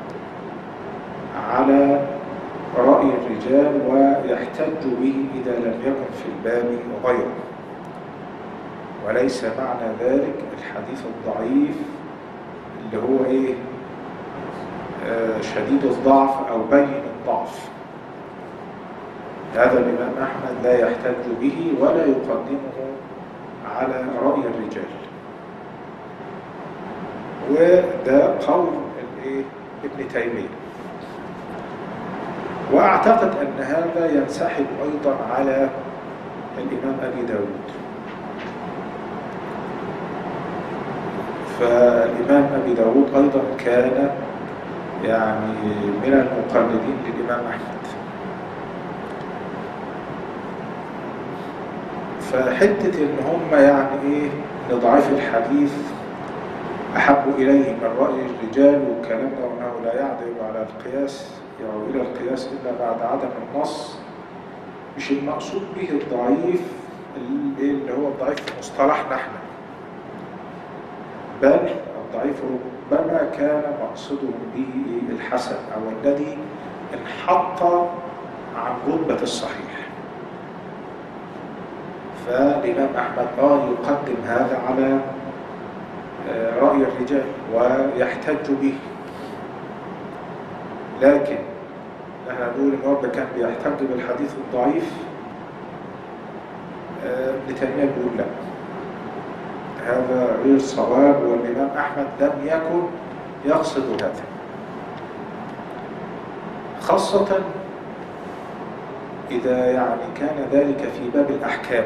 على رأي الرجال ويحتج به إذا لم يكن في الباب غيره، وليس معنى ذلك الحديث الضعيف اللي هو إيه آه شديد الضعف أو بين الضعف. هذا الإمام أحمد لا يحتج به ولا يقدمه على رأي الرجال. وده قول ابن تيمية. وأعتقد أن هذا ينسحب أيضا على الإمام أبي داود. فالإمام أبي داود أيضا كان يعني من المقلدين للإمام أحمد. فحتة إن هم يعني إيه لضعيف الحديث أحب إليه من رأي الرجال والكلام ده، وأنه لا يعدل على القياس أو إلى القياس إلا بعد عدم النص، مش المقصود به الضعيف اللي هو الضعيف في مصطلحنا احنا، بل الضعيف ربما كان مقصودهم به الحسن أو الذي انحط عن رتبة الصحيح. فالإمام أحمد آه يقدم هذا على رأي الرجال ويحتج به، لكن نحن نقول إن هو كان بيحتج بالحديث الضعيف. ابن تيمية بيقول لا، هذا غير صواب، والإمام أحمد لم يكن يقصد هذا، خاصة إذا يعني كان ذلك في باب الأحكام.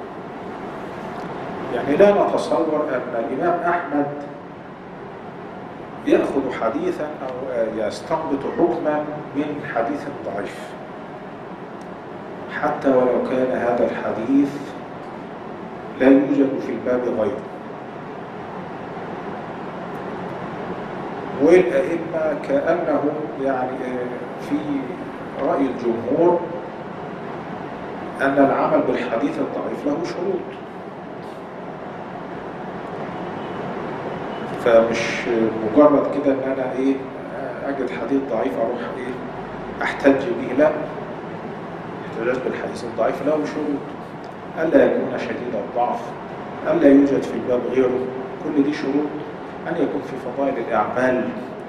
يعني لا نتصور أن الإمام أحمد يأخذ حديثا أو يستنبط حكما من حديث ضعيف، حتى ولو كان هذا الحديث لا يوجد في الباب غيره. والأئمة كأنهم يعني في رأي الجمهور أن العمل بالحديث الضعيف له شروط، فمش مجرد كده ان انا ايه اجد حديث ضعيف اروح ايه احتج به. لا، احتجاج بالحديث الضعيف له شروط: الا يكون شديد الضعف، الا يوجد في الباب غيره، كل دي شروط. ان يكون في فضائل الاعمال،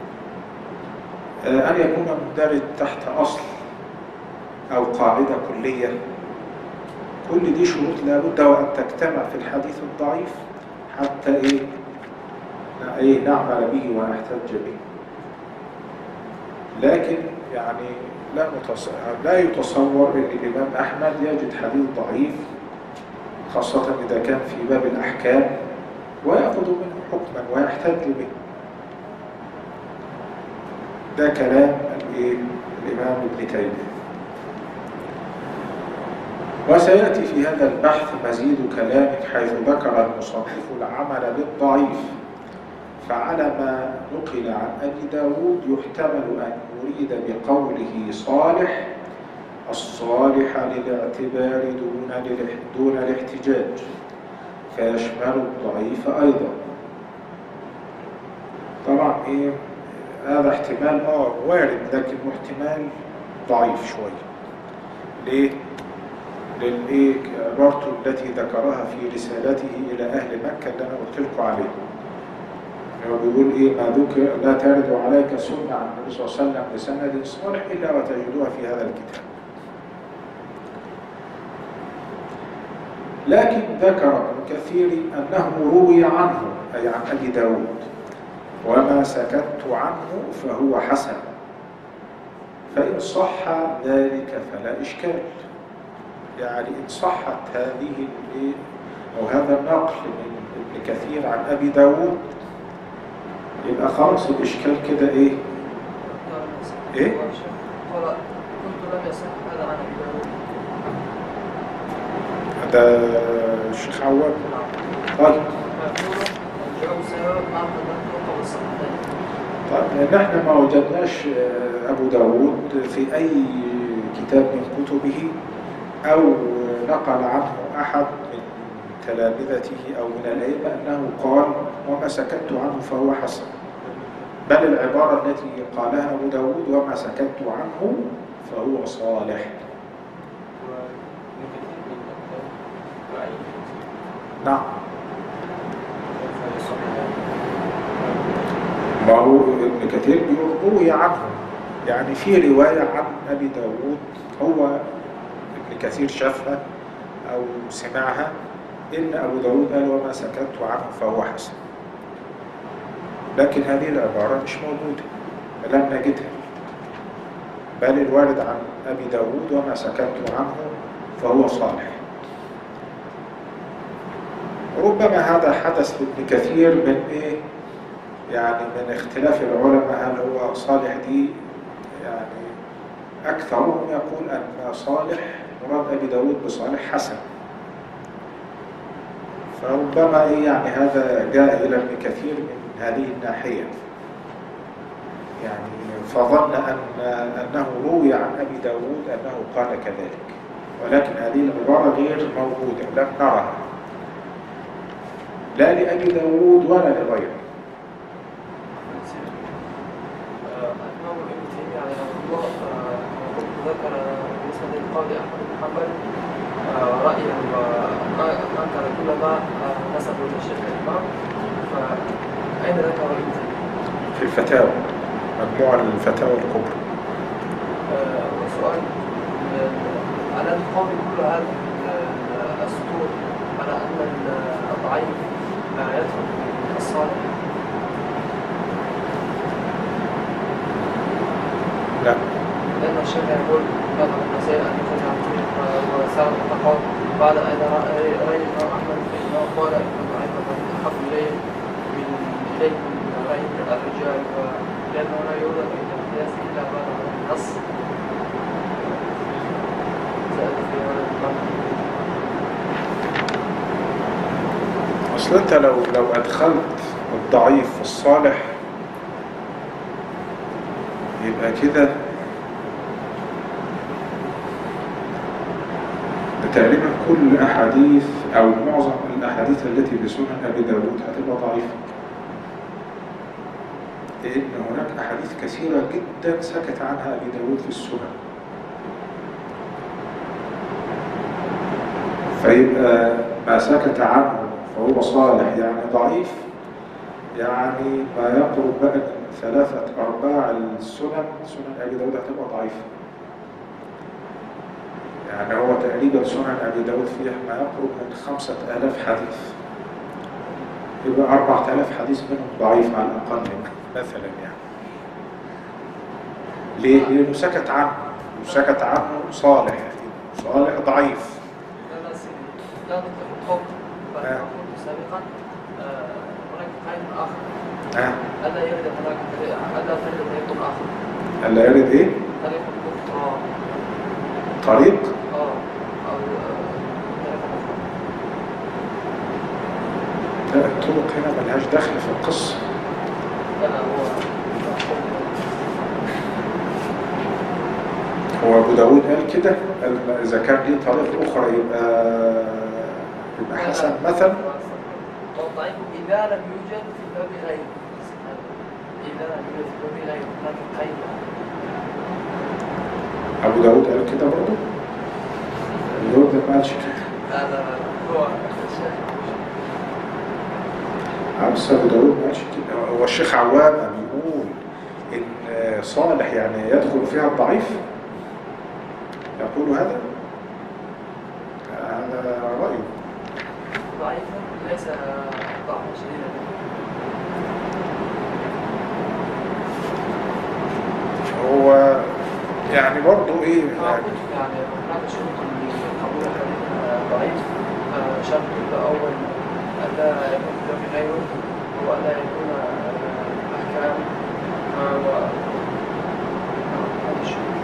ان يكون مندرج تحت اصل او قاعده كليه، كل دي شروط لابد وان تجتمع في الحديث الضعيف حتى ايه ايه نعمل به ونحتج به. لكن يعني لا متصور لا يتصور ان الامام احمد يجد حديث ضعيف، خاصه اذا كان في باب الاحكام، وياخذ منه حكما ويحتج به. ده كلام الايه الامام ابن تيميه. وسياتي في هذا البحث مزيد كلام، حيث ذكر المصنف العمل بالضعيف. فعلى ما نقل عن أبي داود يحتمل أن يريد بقوله صالح الصالح للاعتبار دون دون الاحتجاج، فيشمل الضعيف أيضا. طبعا إيه هذا احتمال آه وارد، لكن احتمال ضعيف شوية. ليه؟ للإيه عبارته التي ذكرها في رسالته إلى أهل مكة اللي أنا قلت لكم عليه. هو بيقول ايه: ما ذكر لا ترد عليك سنة عن النبي صلى الله عليه وسلم بسند صالح الا وتجدوها في هذا الكتاب. لكن ذكر ابن كثير انه روي عنه، اي عن ابي داود، وما سكت عنه فهو حسن، فان صح ذلك فلا اشكال. يعني ان صحت هذه او هذا النقل من ابن كثير عن ابي داود، يبقى خلاص الإشكال كده إيه؟ إيه؟ قال كنت لم يصح هذا عن أبي داود. هذا الشيخ عواد. طيب. الجواب سبب ما قدمته قبل الصحتين. طيب، لأن إحنا ما وجدناش أبو داود في أي كتاب من كتبه أو نقل عنه أحد من تلامذته أو من الأئمة أنه قال وما سكت عنه فهو حسن، بل العبارة التي قالها أبو داود وما سكت عنه فهو صالح. نعم، ما هو ابن كثير بيروي عنه، يعني في رواية عن أبي داود هو ابن كثير شافها أو سمعها، إن أبو داود قال وما سكت عنه فهو حسن، لكن هذه العبارة مش موجودة، لم نجدها. بل الوارد عن أبي داود وما سكت عنه فهو صالح. ربما هذا حدث لابن كثير من إيه؟ يعني من اختلاف العلماء، هل هو صالح دي يعني أكثرهم يقول أن صالح مراد أبي داود بصالح حسن، فربما إيه يعني هذا جاء إلى ابن كثير من هذه الناحية، يعني فظن أن أنه روي عن أبي داود أنه قال كذلك، ولكن هذه العبارة غير موجودة، لم نرها لا لأبي داود ولا لغيره. الإمام ابن تيمية عليه رحمه الله ذكر بالنسبة قول أحمد بن حنبل رأيا وأنكر كل ما نسبه للشيخ الإمام، فأين ذكر رأيه؟ في الفتاوى، مجموعة الفتاوى الكبرى. وسؤال، على القول كل هذه السطور على أن الضعيف يدخل في الصالح؟ لا، لأن الشيخ يقول هذا المسائل أن يخرج عن وسائل التقاط بعد أن رأي الإمام أحمد فإنه قال إن الضعيف أحب إليه من إليه من رأي الرجال، لأنه لا يوجد أي القياس إلا بعد النص. أصل أنت لو لو أدخلت الضعيف في الصالح يبقى كده تقريبا كل أحاديث أو معظم الأحاديث التي بسنن أبي داود هتبقى ضعيفة، لأن هناك أحاديث كثيرة جدا سكت عنها أبي داود في السنن، فيبقى ما سكت عنه فهو صالح يعني ضعيف، يعني ما يقرب بقى ثلاثة أرباع السنن سنن أبي داود هتبقى ضعيفة. يعني هو تقريبا سنن أبي داود فيها ما يقرب من خمسة آلاف حديث، يبقى أربعة آلاف حديث منهم ضعيف على الأقل مثلا يعني. ليه؟ لأنه سكت عنه، وسكت عنه صالح، صالح ضعيف. لا لا سيدي، لا نطلق الحكم، بل قلت سابقا هناك قيد آخر. ألا يرد هناك ألا ترد طريق آخر. ألا يرد إيه؟ طريق أخرى. طريق؟ آه أو لا، الطرق هنا ملهاش دخل في القصة. لا هو هو أبو داود قال كده، قال إذا كان ليه طريق أخرى يبقى يبقى حسن مثلا. والضعيف إذا لم يوجد في الباب غيره، إذا لم يوجد في الباب غيره هناك قيد. أبو داود قال كده برضه؟ أبو داود ما قالش كده. لا لا هو الشيخ عبس أبو داود ما قالش كده. هو الشيخ عوام بيقول إن صالح يعني يدخل فيها الضعيف، يقول هذا هذا رأيه. ضعيف ليس ضعفا شديدا. هو يعني برضه ايه يعني يعني هناك شروط لقبول الحديث ضعيف. شرط الأول ألا يكون في غيره، وألا يكون أحكام وهذا الشروط.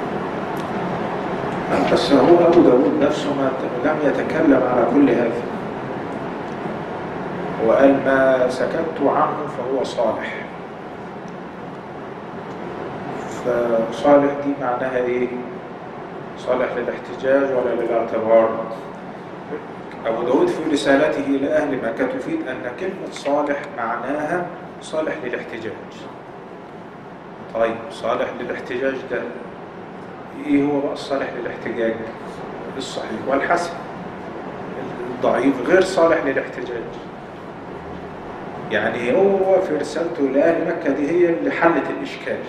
بس هو أبو داود نفسه ما لم يتكلم على كل هذا، وقال ما سكت عنه فهو صالح. فصالح دي معناها ايه؟ صالح للاحتجاج ولا للاعتبار؟ أبو داود في رسالته إلى أهل مكة تفيد أن كلمة صالح معناها صالح للاحتجاج. طيب صالح للاحتجاج ده إيه هو بقى الصالح للاحتجاج؟ الصحيح والحسن. الضعيف غير صالح للاحتجاج. يعني هو في رسالته لأهل مكة دي هي اللي حلت الإشكال،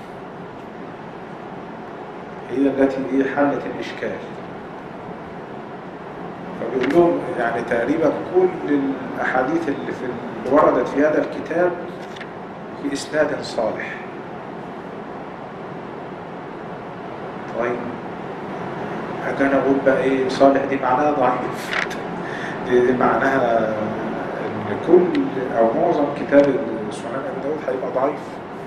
هي التي هي حلت الإشكال. فبيقول لهم يعني تقريبا كل الأحاديث اللي, في اللي وردت في هذا الكتاب بإسناد صالح. طيب أنا أقول بقى إيه صالح دي معناها ضعيف، دي, دي معناها إن كل أو معظم كتاب سنن أبي داود هيبقى ضعيف.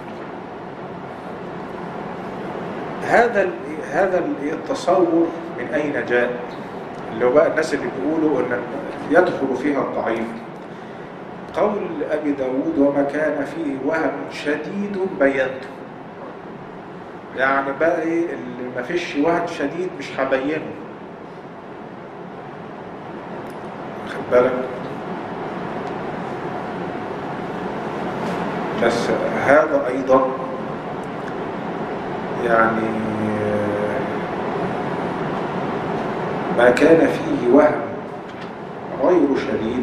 هذا هذا التصور من أين جاء؟ اللي هو بقى الناس اللي بيقولوا ان يدخل فيها الضعيف. قول أبي داود وما كان فيه وهم شديد بينته. يعني بقى ايه اللي ما فيش وهم شديد مش هبينه. خد بالك؟ بس هذا ايضا يعني ما كان فيه وهم غير شديد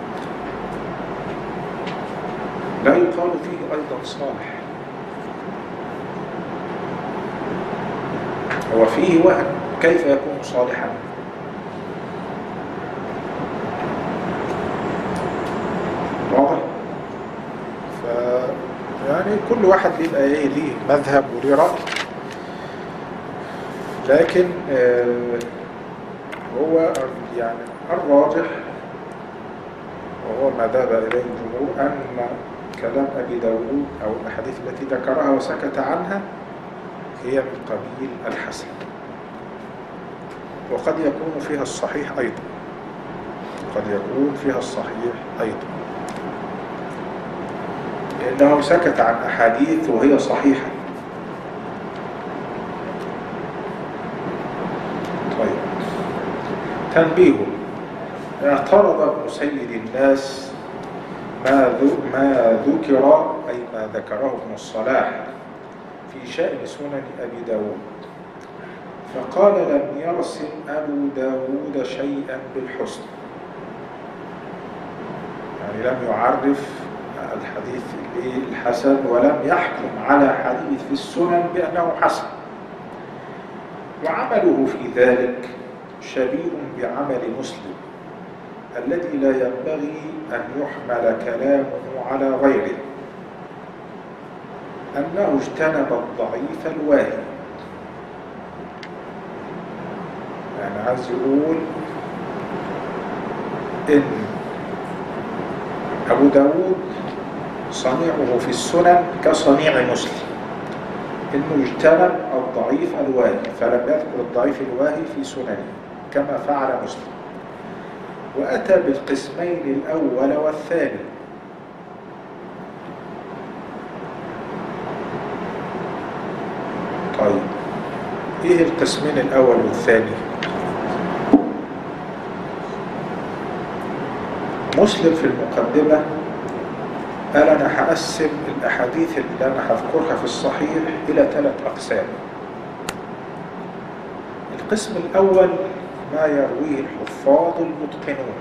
لا يقال فيه أيضا صالح. هو فيه وهم، كيف يكون صالحا؟ واضح؟ ف يعني كل واحد بيبقى ايه ليه مذهب وليه رأي، لكن آه هو يعني الراجح وهو ما ذهب إليه الجمهور أن كلام أبي داود أو الأحاديث التي ذكرها وسكت عنها هي من قبيل الحسن، وقد يكون فيها الصحيح أيضا، قد يكون فيها الصحيح أيضا، لأنه سكت عن أحاديث وهي صحيحة. طيب، تنبيه: اعترض ابن سيد الناس ما ما ذكر أي ما ذكره ابن الصلاح في شأن سنن أبي داود، فقال: لم يرسم أبو داود شيئا بالحسن، يعني لم يعرف الحديث الحسن ولم يحكم على حديث في السنن بأنه حسن، وعمله في ذلك شبيه بعمل مسلم الذي لا ينبغي أن يحمل كلامه على غيره، أنه اجتنب الضعيف الواهي. يعني عايز يقول إن أبو داود صنيعه في السنن كصنيع مسلم، إنه اجتنب الضعيف الواهي، فلم يذكر الضعيف الواهي في سننه كما فعل مسلم، وأتى بالقسمين الأول والثاني. طيب، إيه القسمين الأول والثاني؟ مسلم في المقدمة قال: أنا هقسم الأحاديث اللي أنا هذكرها في الصحيح إلى ثلاث أقسام. القسم الأول ما يرويه الحفاظ المتقنون،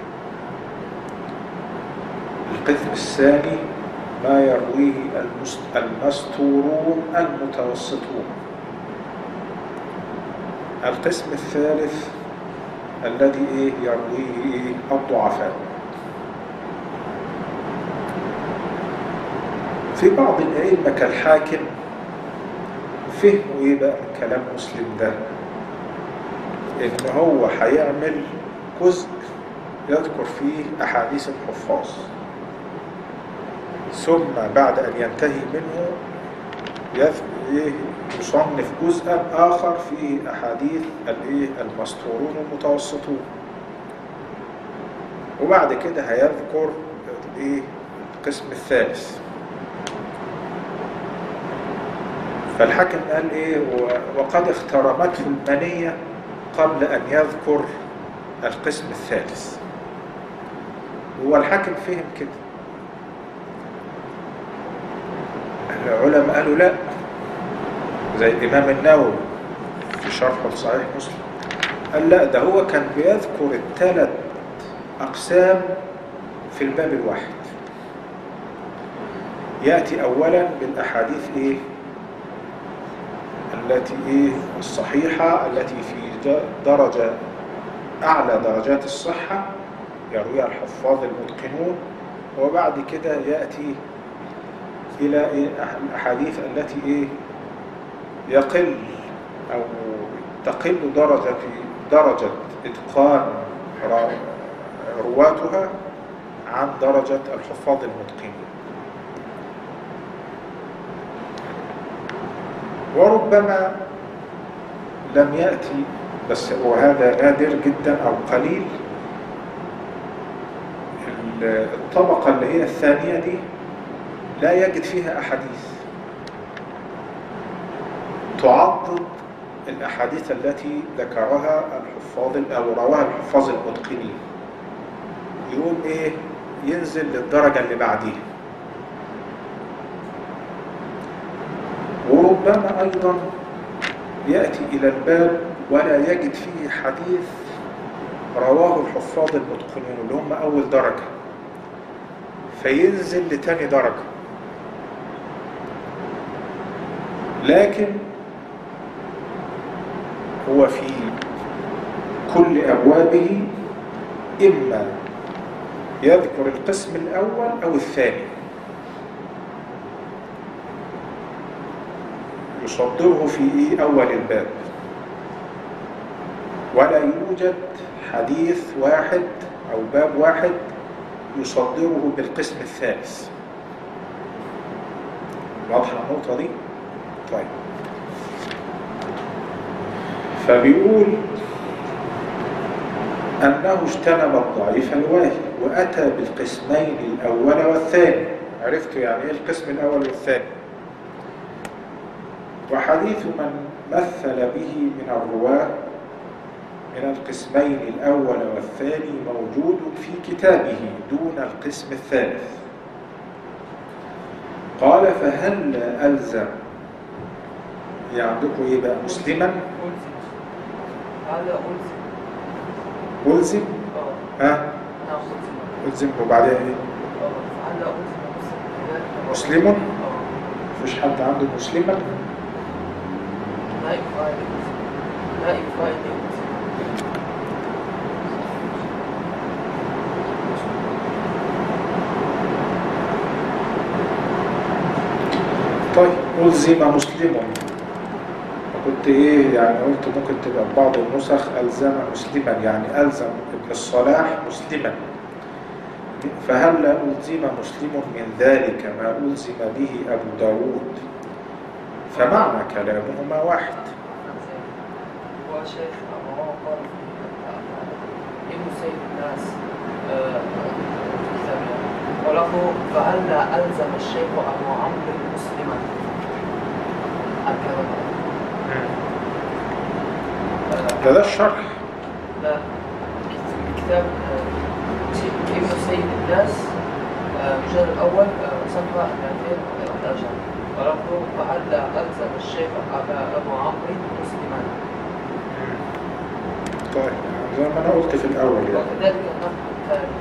القسم الثاني ما يرويه المستورون المتوسطون، القسم الثالث الذي إيه يرويه إيه الضعفاء. في بعض الأئمة كالحاكم فهموا إيه بقى من كلام مسلم ده؟ إن هو هيعمل جزء يذكر فيه أحاديث الحفاظ، ثم بعد أن ينتهي منه يصنف جزءا آخر فيه أحاديث المستورون والمتوسطون، وبعد كده هيذكر القسم الثالث. فالحاكم قال إيه؟ وقد اخترمته المنية قبل أن يذكر القسم الثالث. هو الحاكم فهم كده، العلماء قالوا لا، زي الإمام النووي في شرحه لصحيح مسلم قال لا، ده هو كان بيذكر الثلاث أقسام في الباب الواحد. يأتي أولا بالأحاديث إيه؟ التي إيه الصحيحة التي في درجة أعلى درجات الصحة يرويها الحفاظ المتقنون، وبعد كده يأتي إلى إيه الأحاديث التي إيه يقل أو تقل درجة درجة إتقان رواتها عن درجة الحفاظ المتقنين. وربما لم يأتي، بس وهذا نادر جدا أو قليل، الطبقة اللي هي الثانية دي لا يجد فيها أحاديث تعضد الأحاديث التي ذكرها الحفاظ أو رواها الحفاظ المتقنين، يقوم إيه ينزل للدرجة اللي بعديها. وربما أيضا يأتي إلى الباب ولا يجد فيه حديث رواه الحفاظ المتقنون اللي هم أول درجة، فينزل لتاني درجة. لكن هو في كل أبوابه إما يذكر القسم الأول أو الثاني، يصدره في إيه أول الباب، ولا يوجد حديث واحد أو باب واحد يصدره بالقسم الثالث. واضحة النقطة دي؟ طيب، فبيقول أنه اجتنب الضعيف الواهي وأتى بالقسمين الأول والثاني. عرفتوا يعني إيه القسم الأول والثاني؟ وحديث من مثل به من الرواة من القسمين الأول والثاني موجود في كتابه دون القسم الثالث. قال فهل ألزم، يعندكم إيه بقى؟ مسلما؟ هذا ألزم. ألزم؟ اه. ها؟ نعم ألزم. ألزم وبعدها إيه؟ اه. هذا ألزم مسلم. مسلم؟ اه. مفيش حد عنده مسلما؟ نائب فاعل. نائب فاعل. طيب، ألزم مسلم. كنت إيه يعني قلت ممكن تبقى بعض النسخ ألزم مسلما، يعني ألزم ابن الصلاح مسلما. فهل ألزم مسلم من ذلك ما ألزم به أبو داود؟ فمعنى كلامهما واحد. هو شيخ أبو قال ابن سيد الناس وله فهل ألزم الشيخ أبو عمرو مسلما هكذا. ده ده الشرح. لا، كتاب ابن سيد الناس الجزء الأول صفحة مئتين وإحدى عشر ولفظه فهل ألزم الشيخ أبو عمرو مسلما. طيب، زي ما أنا قلت في الأول يعني. وكذلك النقل الثاني.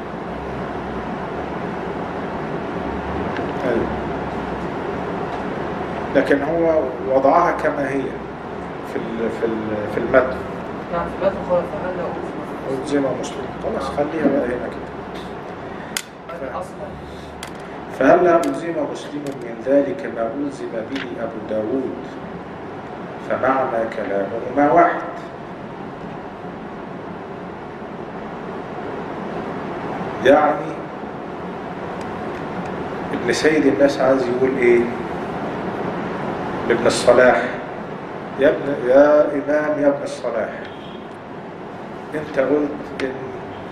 أيوة. لكن هو وضعها كما هي في ال في ال في المتن. نعم، في المتن قال فهل ألزم ألزم مسلم. خلاص خليها بقى هنا كده. أصلا فهل ألزم مسلم من ذلك ما ألزم به أبو داود؟ فمعنى كلامهما واحد. يعني ابن سيد الناس عايز يقول إيه؟ ابن الصلاح، يا ابن يا إمام يا ابن الصلاح، أنت قلت إن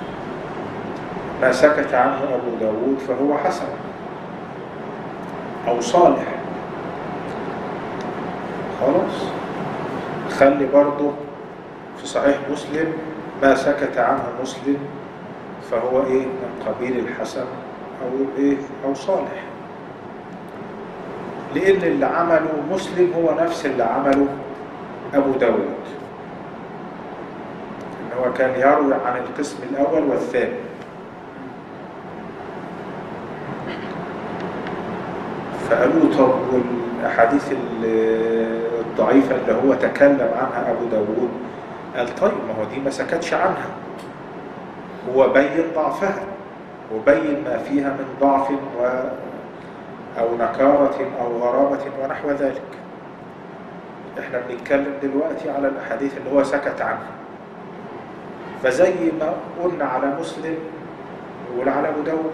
ما سكت عنه أبو داود فهو حسن أو صالح. خلاص، خلي برضه في صحيح مسلم ما سكت عنه مسلم فهو إيه؟ من قبيل الحسن أو إيه؟ أو صالح. لأن اللي عمله مسلم هو نفس اللي عمله أبو داود، إن هو كان يروي عن القسم الأول والثاني. فقالوا طب والأحاديث الضعيفة اللي هو تكلم عنها أبو داود، قال طيب ما هو دي ما سكتش عنها، هو بين ضعفها وبين ما فيها من ضعف و أو نكارة أو غرابة ونحو ذلك. احنا بنتكلم دلوقتي على الأحاديث اللي هو سكت عنها. فزي ما قلنا على مسلم نقول على أبو داود.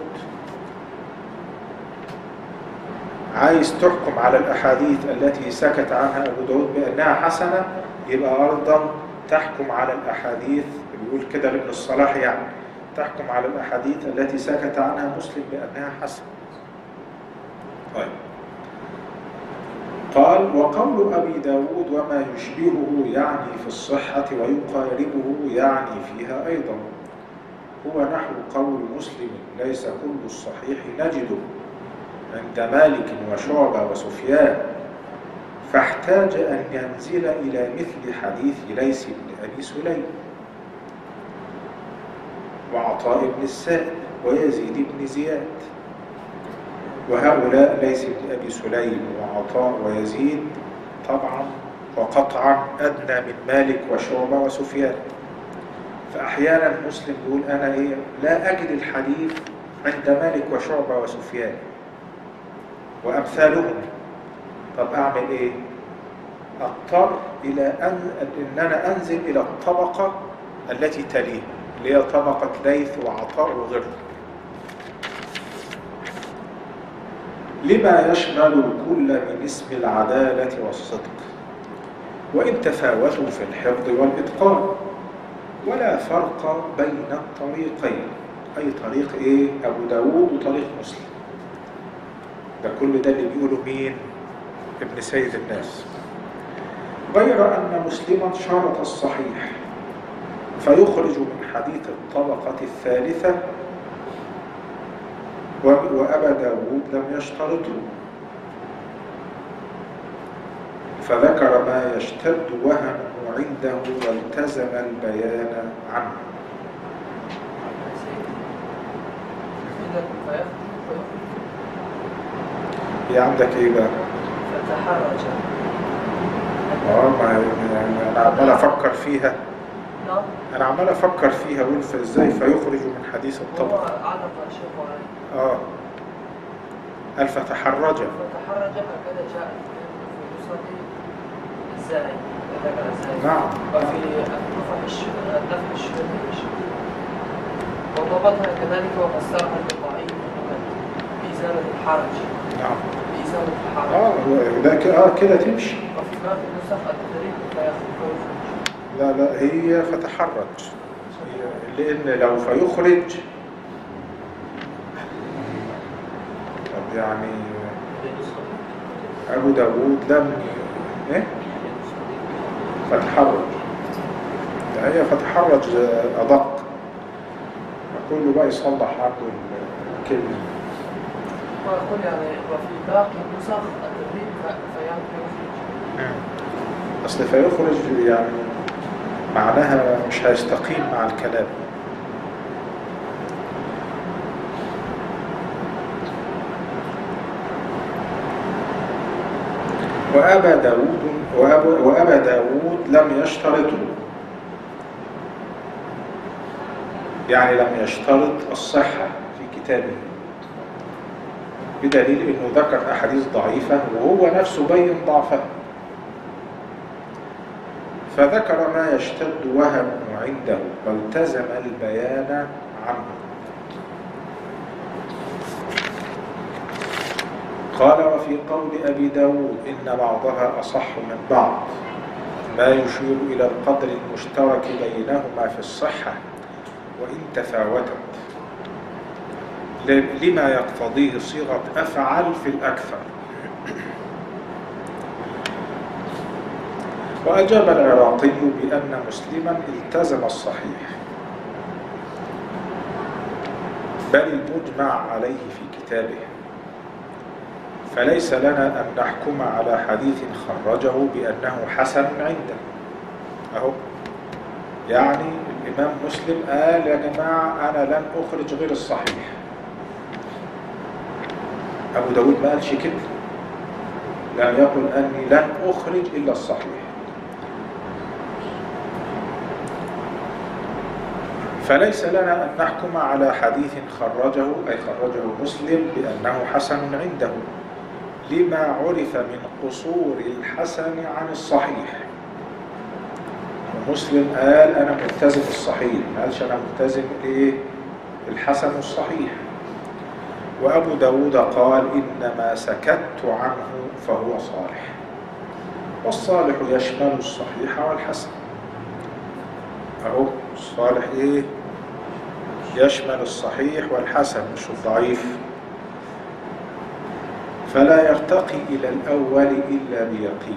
عايز تحكم على الأحاديث التي سكت عنها أبو داود بأنها حسنة، يبقى أيضا تحكم على الأحاديث، بيقول كده لابن الصلاح يعني، تحكم على الأحاديث التي سكت عنها مسلم بأنها حسنة. طيب، قال وقول أبي داود وما يشبهه يعني في الصحة ويقاربه يعني فيها أيضا، هو نحو قول مسلم ليس كل الصحيح نجده عند مالك وشعبة وسفيان، فاحتاج أن ينزل إلى مثل حديث ليس بن أبي سليم. وعطاء بن السائب ويزيد بن زياد، وهؤلاء ليس بن أبي سليم وعطاء ويزيد طبعا وقطعا أدنى من مالك وشعبة وسفيان. فأحيانا مسلم يقول أنا إيه لا أجد الحديث عند مالك وشعبة وسفيان وأمثالهم، طب أعمل إيه؟ أضطر إلى أن, إن أنا أنزل إلى الطبقة التي تليه اللي هي طبقة ليث وعطاء وغيره. لما يشمل الكل من اسم العدالة والصدق، وإن تفاوتوا في الحفظ والإتقان، ولا فرق بين الطريقين، أي طريق إيه؟ أبو داود وطريق مسلم. ده كل ده اللي بيقوله مين؟ ابن سيد الناس. غير أن مسلما شرط الصحيح فيخرج من حديث الطبقة الثالثة، وأبا داود لم يشترطه، فذكر ما يشتد وهنه عنده والتزم البيان عنه. هي عندك ايه بقى؟ فتحرج. اه ما يعني انا عمال افكر فيها. نعم. انا عمال افكر فيها اقول ازاي فيخرج من حديث الطبق. هو علق الشيخ عليه. اه قال فتحرج. فتحرج هكذا جاء في نسخة الزاهد ذكر الزاهد. نعم. وفي النفح النفح الشهريش وضبطها كذلك وفسرها بالضعيف بإزالة الحرج. نعم. بإزالة الحرج. اه ده كده اه كده تمشي. وفي باقي النسخ التدريب لا يخرج. لا لا هي فتحرج، لأن لو فيخرج طب يعني أبو داود لم إيه؟ فتحرج، هي فتحرج أدق، كله بقى يصلح عنده الكلمة. ويقول يعني وفي باقي النسخ التدريب فيخرج. أصل فيخرج يعني معناها مش هيستقيم مع الكلام. وأبا داود وأبا داود لم يشترطه، يعني لم يشترط الصحة في كتابه، بدليل أنه ذكر أحاديث ضعيفة وهو نفسه بين ضعفها، فذكر ما يشتد وهمه عنده والتزم البيان عنه. قال وفي قول أبي داود إن بعضها أصح من بعض، ما يشير إلى القدر المشترك بينهما في الصحة وإن تفاوتت، لما يقتضيه صيغة أفعل في الأكثر. وأجاب العراقي بأن مسلما التزم الصحيح، بل المجمع عليه في كتابه، فليس لنا أن نحكم على حديث خرجه بأنه حسن عنده. أهو يعني الإمام مسلم قال يا جماعة أنا لن أخرج غير الصحيح. أبو داود ما قالش كده، لم يقل أني لن أخرج إلا الصحيح. فليس لنا أن نحكم على حديث خرجه أي خرجه مسلم بأنه حسن عنده، لما عرف من قصور الحسن عن الصحيح. ومسلم قال أنا ملتزم الصحيح، ما قالش أنا ملتزم إيه الحسن الصحيح. وأبو داود قال إنما سكت عنه فهو صالح، والصالح يشمل الصحيح والحسن. أهو الصالح إيه يشمل الصحيح والحسن مش الضعيف، فلا يرتقي إلى الأول إلا بيقين.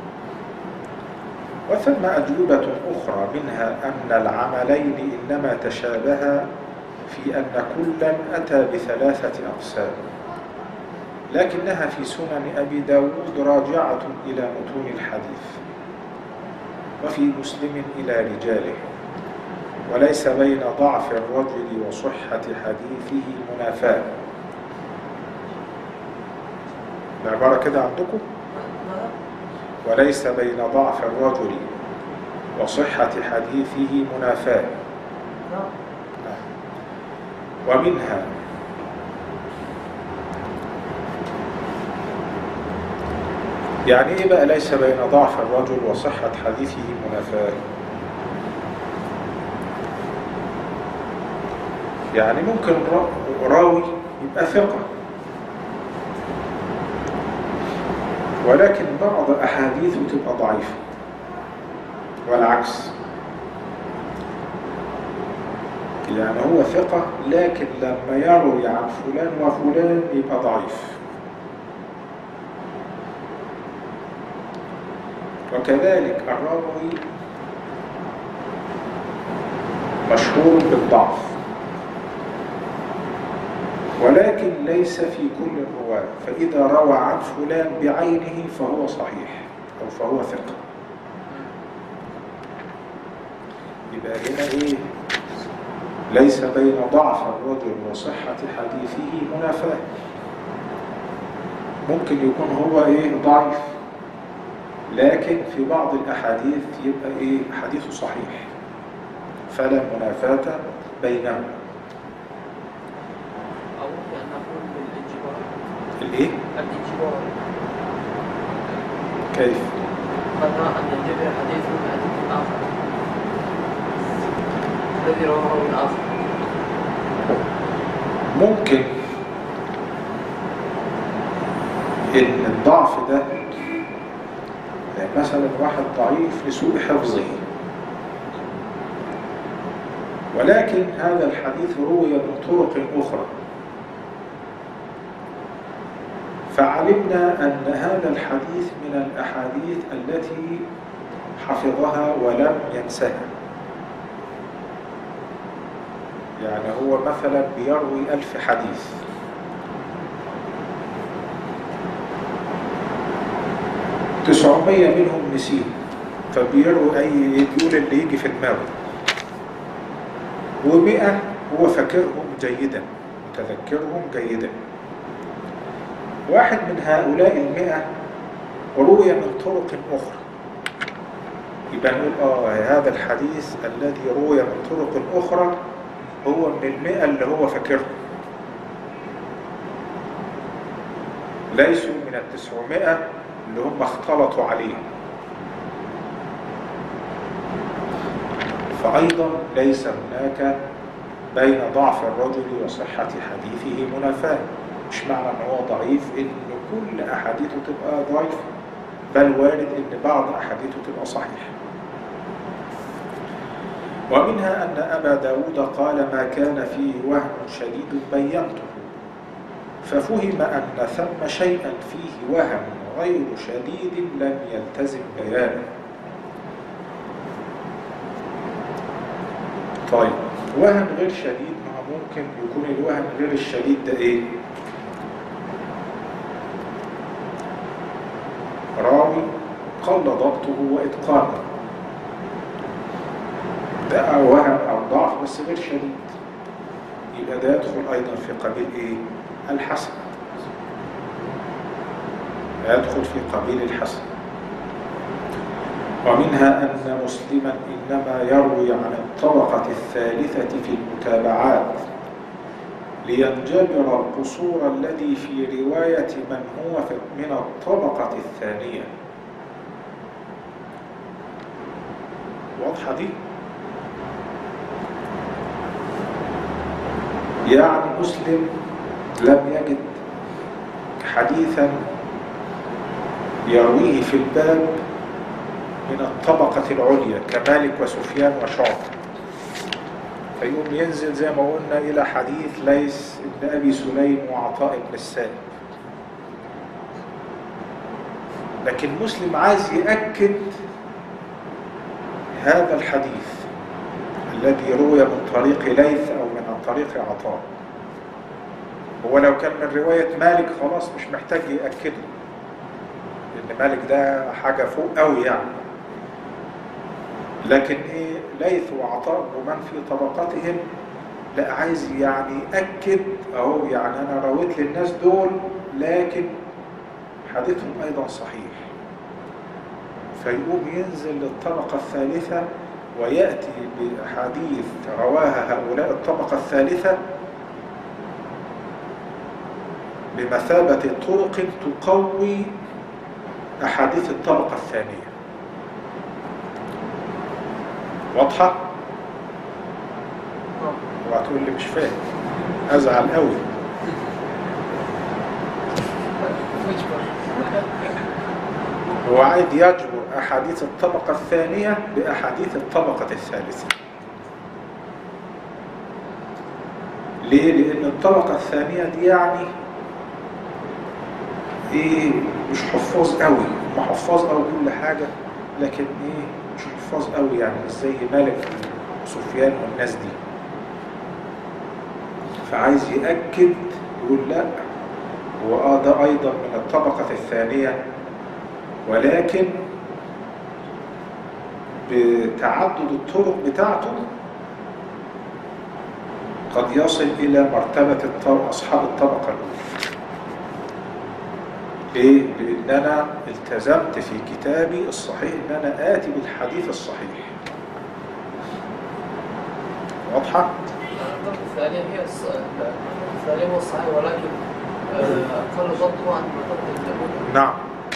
وثم أجوبة أخرى منها أن العملين إنما تشابها في أن كلا أتى بثلاثة أقسام، لكنها في سنن أبي داود راجعة إلى متون الحديث، وفي مسلم إلى رجاله، وليس بين ضعف الرجل وصحة حديثه منافاة. العبارة كده عندكم؟ وليس بين ضعف الرجل وصحة حديثه منافاة. ومنها يعني ايه بقى ليس بين ضعف الرجل وصحة حديثه منافاة؟ يعني ممكن راوي يبقى ثقة ولكن بعض أحاديثه تبقى ضعيفة والعكس. يعني هو ثقة لكن لما يروي عن فلان وفلان يبقى ضعيف. وكذلك الراوي مشهور بالضعف ولكن ليس في كل الرواة، فإذا روى عن فلان بعينه فهو صحيح أو فهو ثقة. يبقى هنا إيه؟ ليس بين ضعف الرجل وصحة حديثه منافاة. ممكن يكون هو إيه؟ ضعيف لكن في بعض الأحاديث يبقى إيه؟ حديثه صحيح، فلا منافاة بينهم. أو أن نقول بالإجبار. الإيه؟ الإجبار. كيف؟ مثلا أن ينجبر حديث من حديث آخر الذي رواه من آخر. ممكن إن الضعف ده يعني مثلا واحد ضعيف لسوء حفظه ولكن هذا الحديث روي من طرق أخرى، فعلمنا أن هذا الحديث من الأحاديث التي حفظها ولم ينسها. يعني هو مثلا بيروي ألف حديث تسعمية منهم نسيه، فبيروي أي بيقول اللي يجي في دماغه، ومئة هو فاكرهم جيدا متذكرهم جيدا. واحد من هؤلاء المئة روي من طرق أخرى، يبقى نقول آه هذا الحديث الذي روي من طرق أخرى هو من المئة اللي هو فاكرهم، ليسوا من التسعمائة اللي هم اختلطوا عليه. فأيضا ليس هناك بين ضعف الرجل وصحة حديثه منافاة. مش معنى أنه هو ضعيف إن كل أحاديثه تبقى ضعيفة، بل وارد إن بعض أحاديثه تبقى صحيحة. ومنها أن أبا داود قال ما كان فيه وهم شديد بينته، ففهم أن ثم شيئا فيه وهم غير شديد لم يلتزم بيانه. طيب وهم غير شديد، ما ممكن يكون الوهم غير الشديد ده ايه؟ راوي قل ضبطه واتقانه، ده وهم او ضعف بس غير شديد، يبقى ده يدخل ايضا في قبيل ايه؟ الحسن، يدخل في قبيل الحسن. ومنها أن مسلما إنما يروي عن الطبقة الثالثة في المتابعات لينجبر القصور الذي في رواية من هو من الطبقة الثانية. واضحة دي؟ يعني مسلم لم يجد حديثا يرويه في الباب من الطبقة العليا كمالك وسفيان وشعبة، فيقوم ينزل زي ما قلنا إلى حديث ليس ابن أبي سليم وعطاء بن السائب. لكن مسلم عايز يأكد هذا الحديث الذي روي من طريق ليث أو من طريق عطاء. هو لو كان من رواية مالك خلاص مش محتاج يأكده، لأن مالك ده حاجة فوق قوي يعني. لكن ايه ليث وعطاء ومن في طبقتهم لا عايز يعني يأكد اهو يعني انا رويت للناس دول لكن حديثهم ايضا صحيح، فيقوم ينزل للطبقة الثالثة ويأتي بأحاديث رواها هؤلاء الطبقة الثالثة بمثابة طرق تقوي أحاديث الطبقة الثانية. واضحة؟ وهتقول لي مش فاهم، أزعل قوي. هو عايز يجبر أحاديث الطبقة الثانية بأحاديث الطبقة الثالثة. ليه؟ لأن الطبقة الثانية دي يعني إيه مش حفاظ قوي، هم حفاظ قوي كل حاجة، لكن إيه مش حفاظ قوي يعني مش زي مالك وسفيان والناس دي. فعايز يأكد يقول لا هو آه ده أيضا من الطبقة الثانية، ولكن بتعدد الطرق بتاعته قد يصل إلى مرتبة أصحاب الطبقة الأولى. ليه؟ لأن أنا التزمت في كتابي الصحيح أن أنا آتي بالحديث الصحيح. واضحة؟ الطبقة الثانية هي الثانية هو الصحيح، ولكن أقل ضبطه عن المرتبة الأولى. نعم.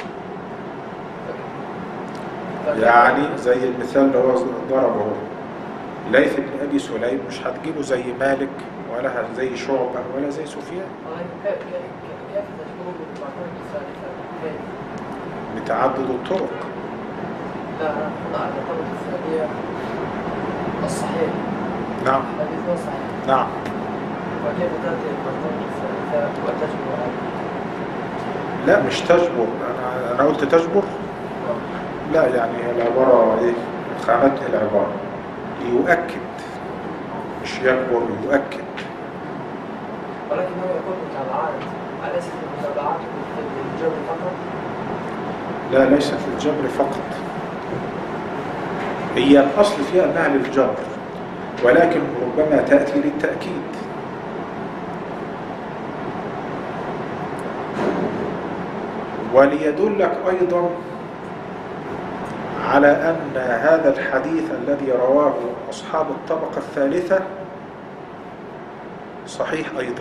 يعني زي المثال اللي هو ضربه ليث بن أبي سليم مش هتجيبه زي مالك ولا زي شعبة ولا زي سفيان. كيف تجبره بالمعتمد الثالثة؟ بتعدد الطرق. لا نحن على الطبقة الثانية الصحيح. نعم. الحديث صحيح. نعم. وكيف تأتي المعتمد الثالثة وتجبر هذا؟ لا مش تجبر، أنا أنا قلت تجبر؟ لا يعني العبارة إيه؟ خانتني العبارة. يؤكد مش يجبر، يؤكد. ولكنه يكون متابعات، أليست المتابعات في الجبر فقط؟ لا ليست للجبر فقط، هي الأصل فيها أنها للجبر، ولكن ربما تأتي للتأكيد. وليدلك أيضا على أن هذا الحديث الذي رواه أصحاب الطبقة الثالثة صحيح أيضا،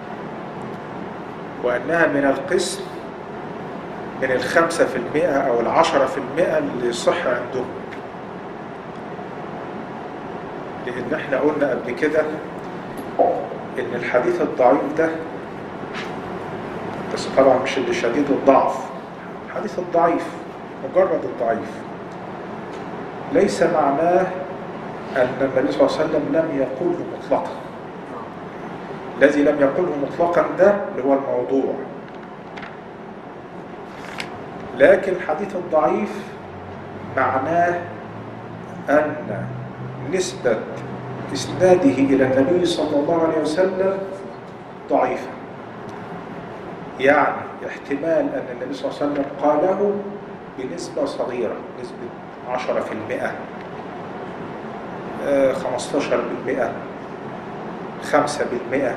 وأنها من القسم من الخمسة في المئة أو العشرة في المئة اللي صح عندهم. لأن احنا قلنا قبل كده إن الحديث الضعيف ده، بس طبعا مش اللي شديد الضعف، الحديث الضعيف مجرد الضعيف ليس معناه أن النبي صلى الله عليه وسلم لم يقله مطلقا. الذي لم يقله مطلقا ده اللي هو الموضوع. لكن الحديث الضعيف معناه أن نسبة إسناده إلى النبي صلى الله عليه وسلم ضعيفة، يعني احتمال أن النبي صلى الله عليه وسلم قاله بنسبة صغيرة، نسبة عشرة في المئة، خمستاشر بالمئة، خمسة بالمئة،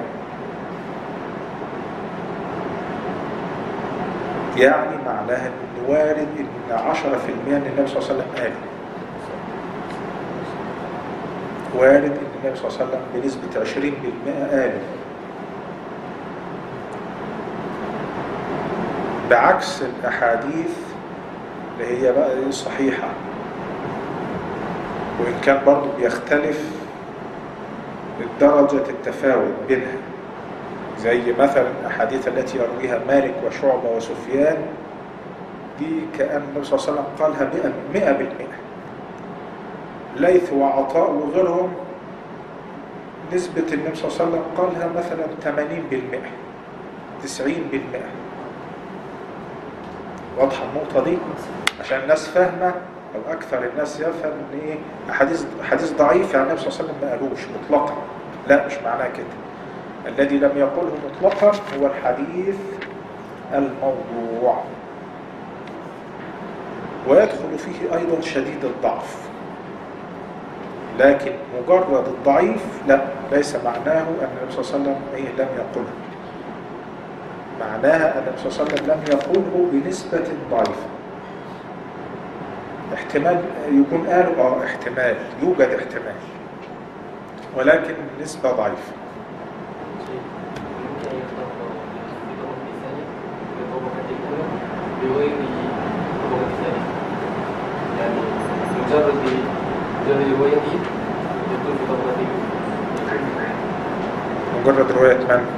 يعني معناها أن وارد أن عشرة في المئة أن النبي صلى الله عليه وسلم قال، وارد أن النبي صلى الله عليه وسلم بنسبة عشرين بالمئة قال، بعكس الأحاديث اللي هي بقى صحيحة، وإن كان برضو بيختلف درجة التفاوت بينها، زي مثلا الأحاديث التي يرويها مالك وشعبة وسفيان دي كأن النبي صلى الله عليه وسلم قالها مئة بالمئة. ليث وعطاء وغيرهم نسبة النبي صلى الله عليه وسلم قالها مثلا ثمانين بالمئة، تسعين بالمئة. واضحة النقطة دي؟ عشان الناس فاهمة أو أكثر الناس يفهم إن إيه حديث حديث ضعيف يعني النبي صلى الله عليه وسلم ما قالوش مطلقا. لا مش معناه كده. الذي لم يقله مطلقا هو الحديث الموضوع، ويدخل فيه أيضا شديد الضعف. لكن مجرد الضعيف لا، ليس معناه أن النبي صلى الله عليه وسلم إيه لم يقله. معناها أن النبي صلى الله عليه وسلم لم يقله بنسبة ضعيفة. احتمال يكون قالوا اه احتمال، يوجد احتمال، ولكن نسبة ضعيفة. ممكن يخطط في طبقة الثانية في الطبقة الأولى بغير الطبقة الثانية، يعني مجرد مجرد روايته يدخل في طبقة الأولى. مجرد رواية من؟ يعني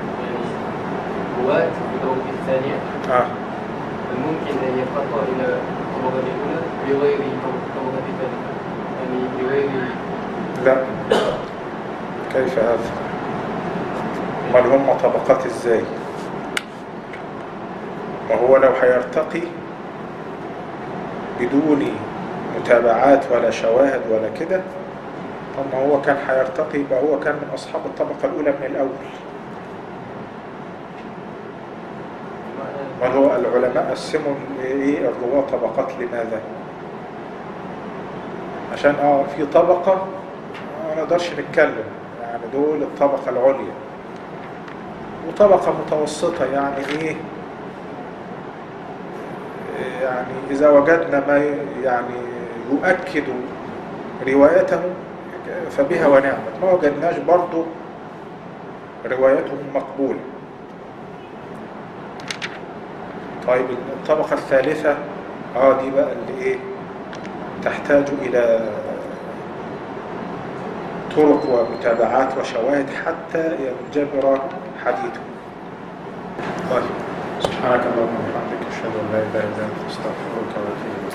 رواة في الطبقة الثانية آه. ممكن أن يخطط إلى الطبقة الأولى بغير الطبقة الثانية، يعني بغير. لا، كيف هذا؟ امال هم طبقات ازاي؟ وهو لو هيرتقي بدون متابعات ولا شواهد ولا كده، طب ما هو كان هيرتقي يبقى هو كان من اصحاب الطبقه الاولى من الاول. ما هو العلماء قسموا ايه الرواه طبقات لماذا؟ عشان اه في طبقه ما نقدرش نتكلم، يعني دول الطبقه العليا، وطبقه متوسطه يعني ايه، يعني اذا وجدنا ما يعني يؤكد روايته فبها ونعمت، ما وجدناش برضو روايتهم مقبوله. طيب الطبقة الثالثة اه دي بقى اللي ايه تحتاج الى طرق ومتابعات وشواهد حتى ينجبر حديثه. طيب سبحانك اللهم وبحمدك اشهد ان لا اله الا انت استغفرك واتوب اليك.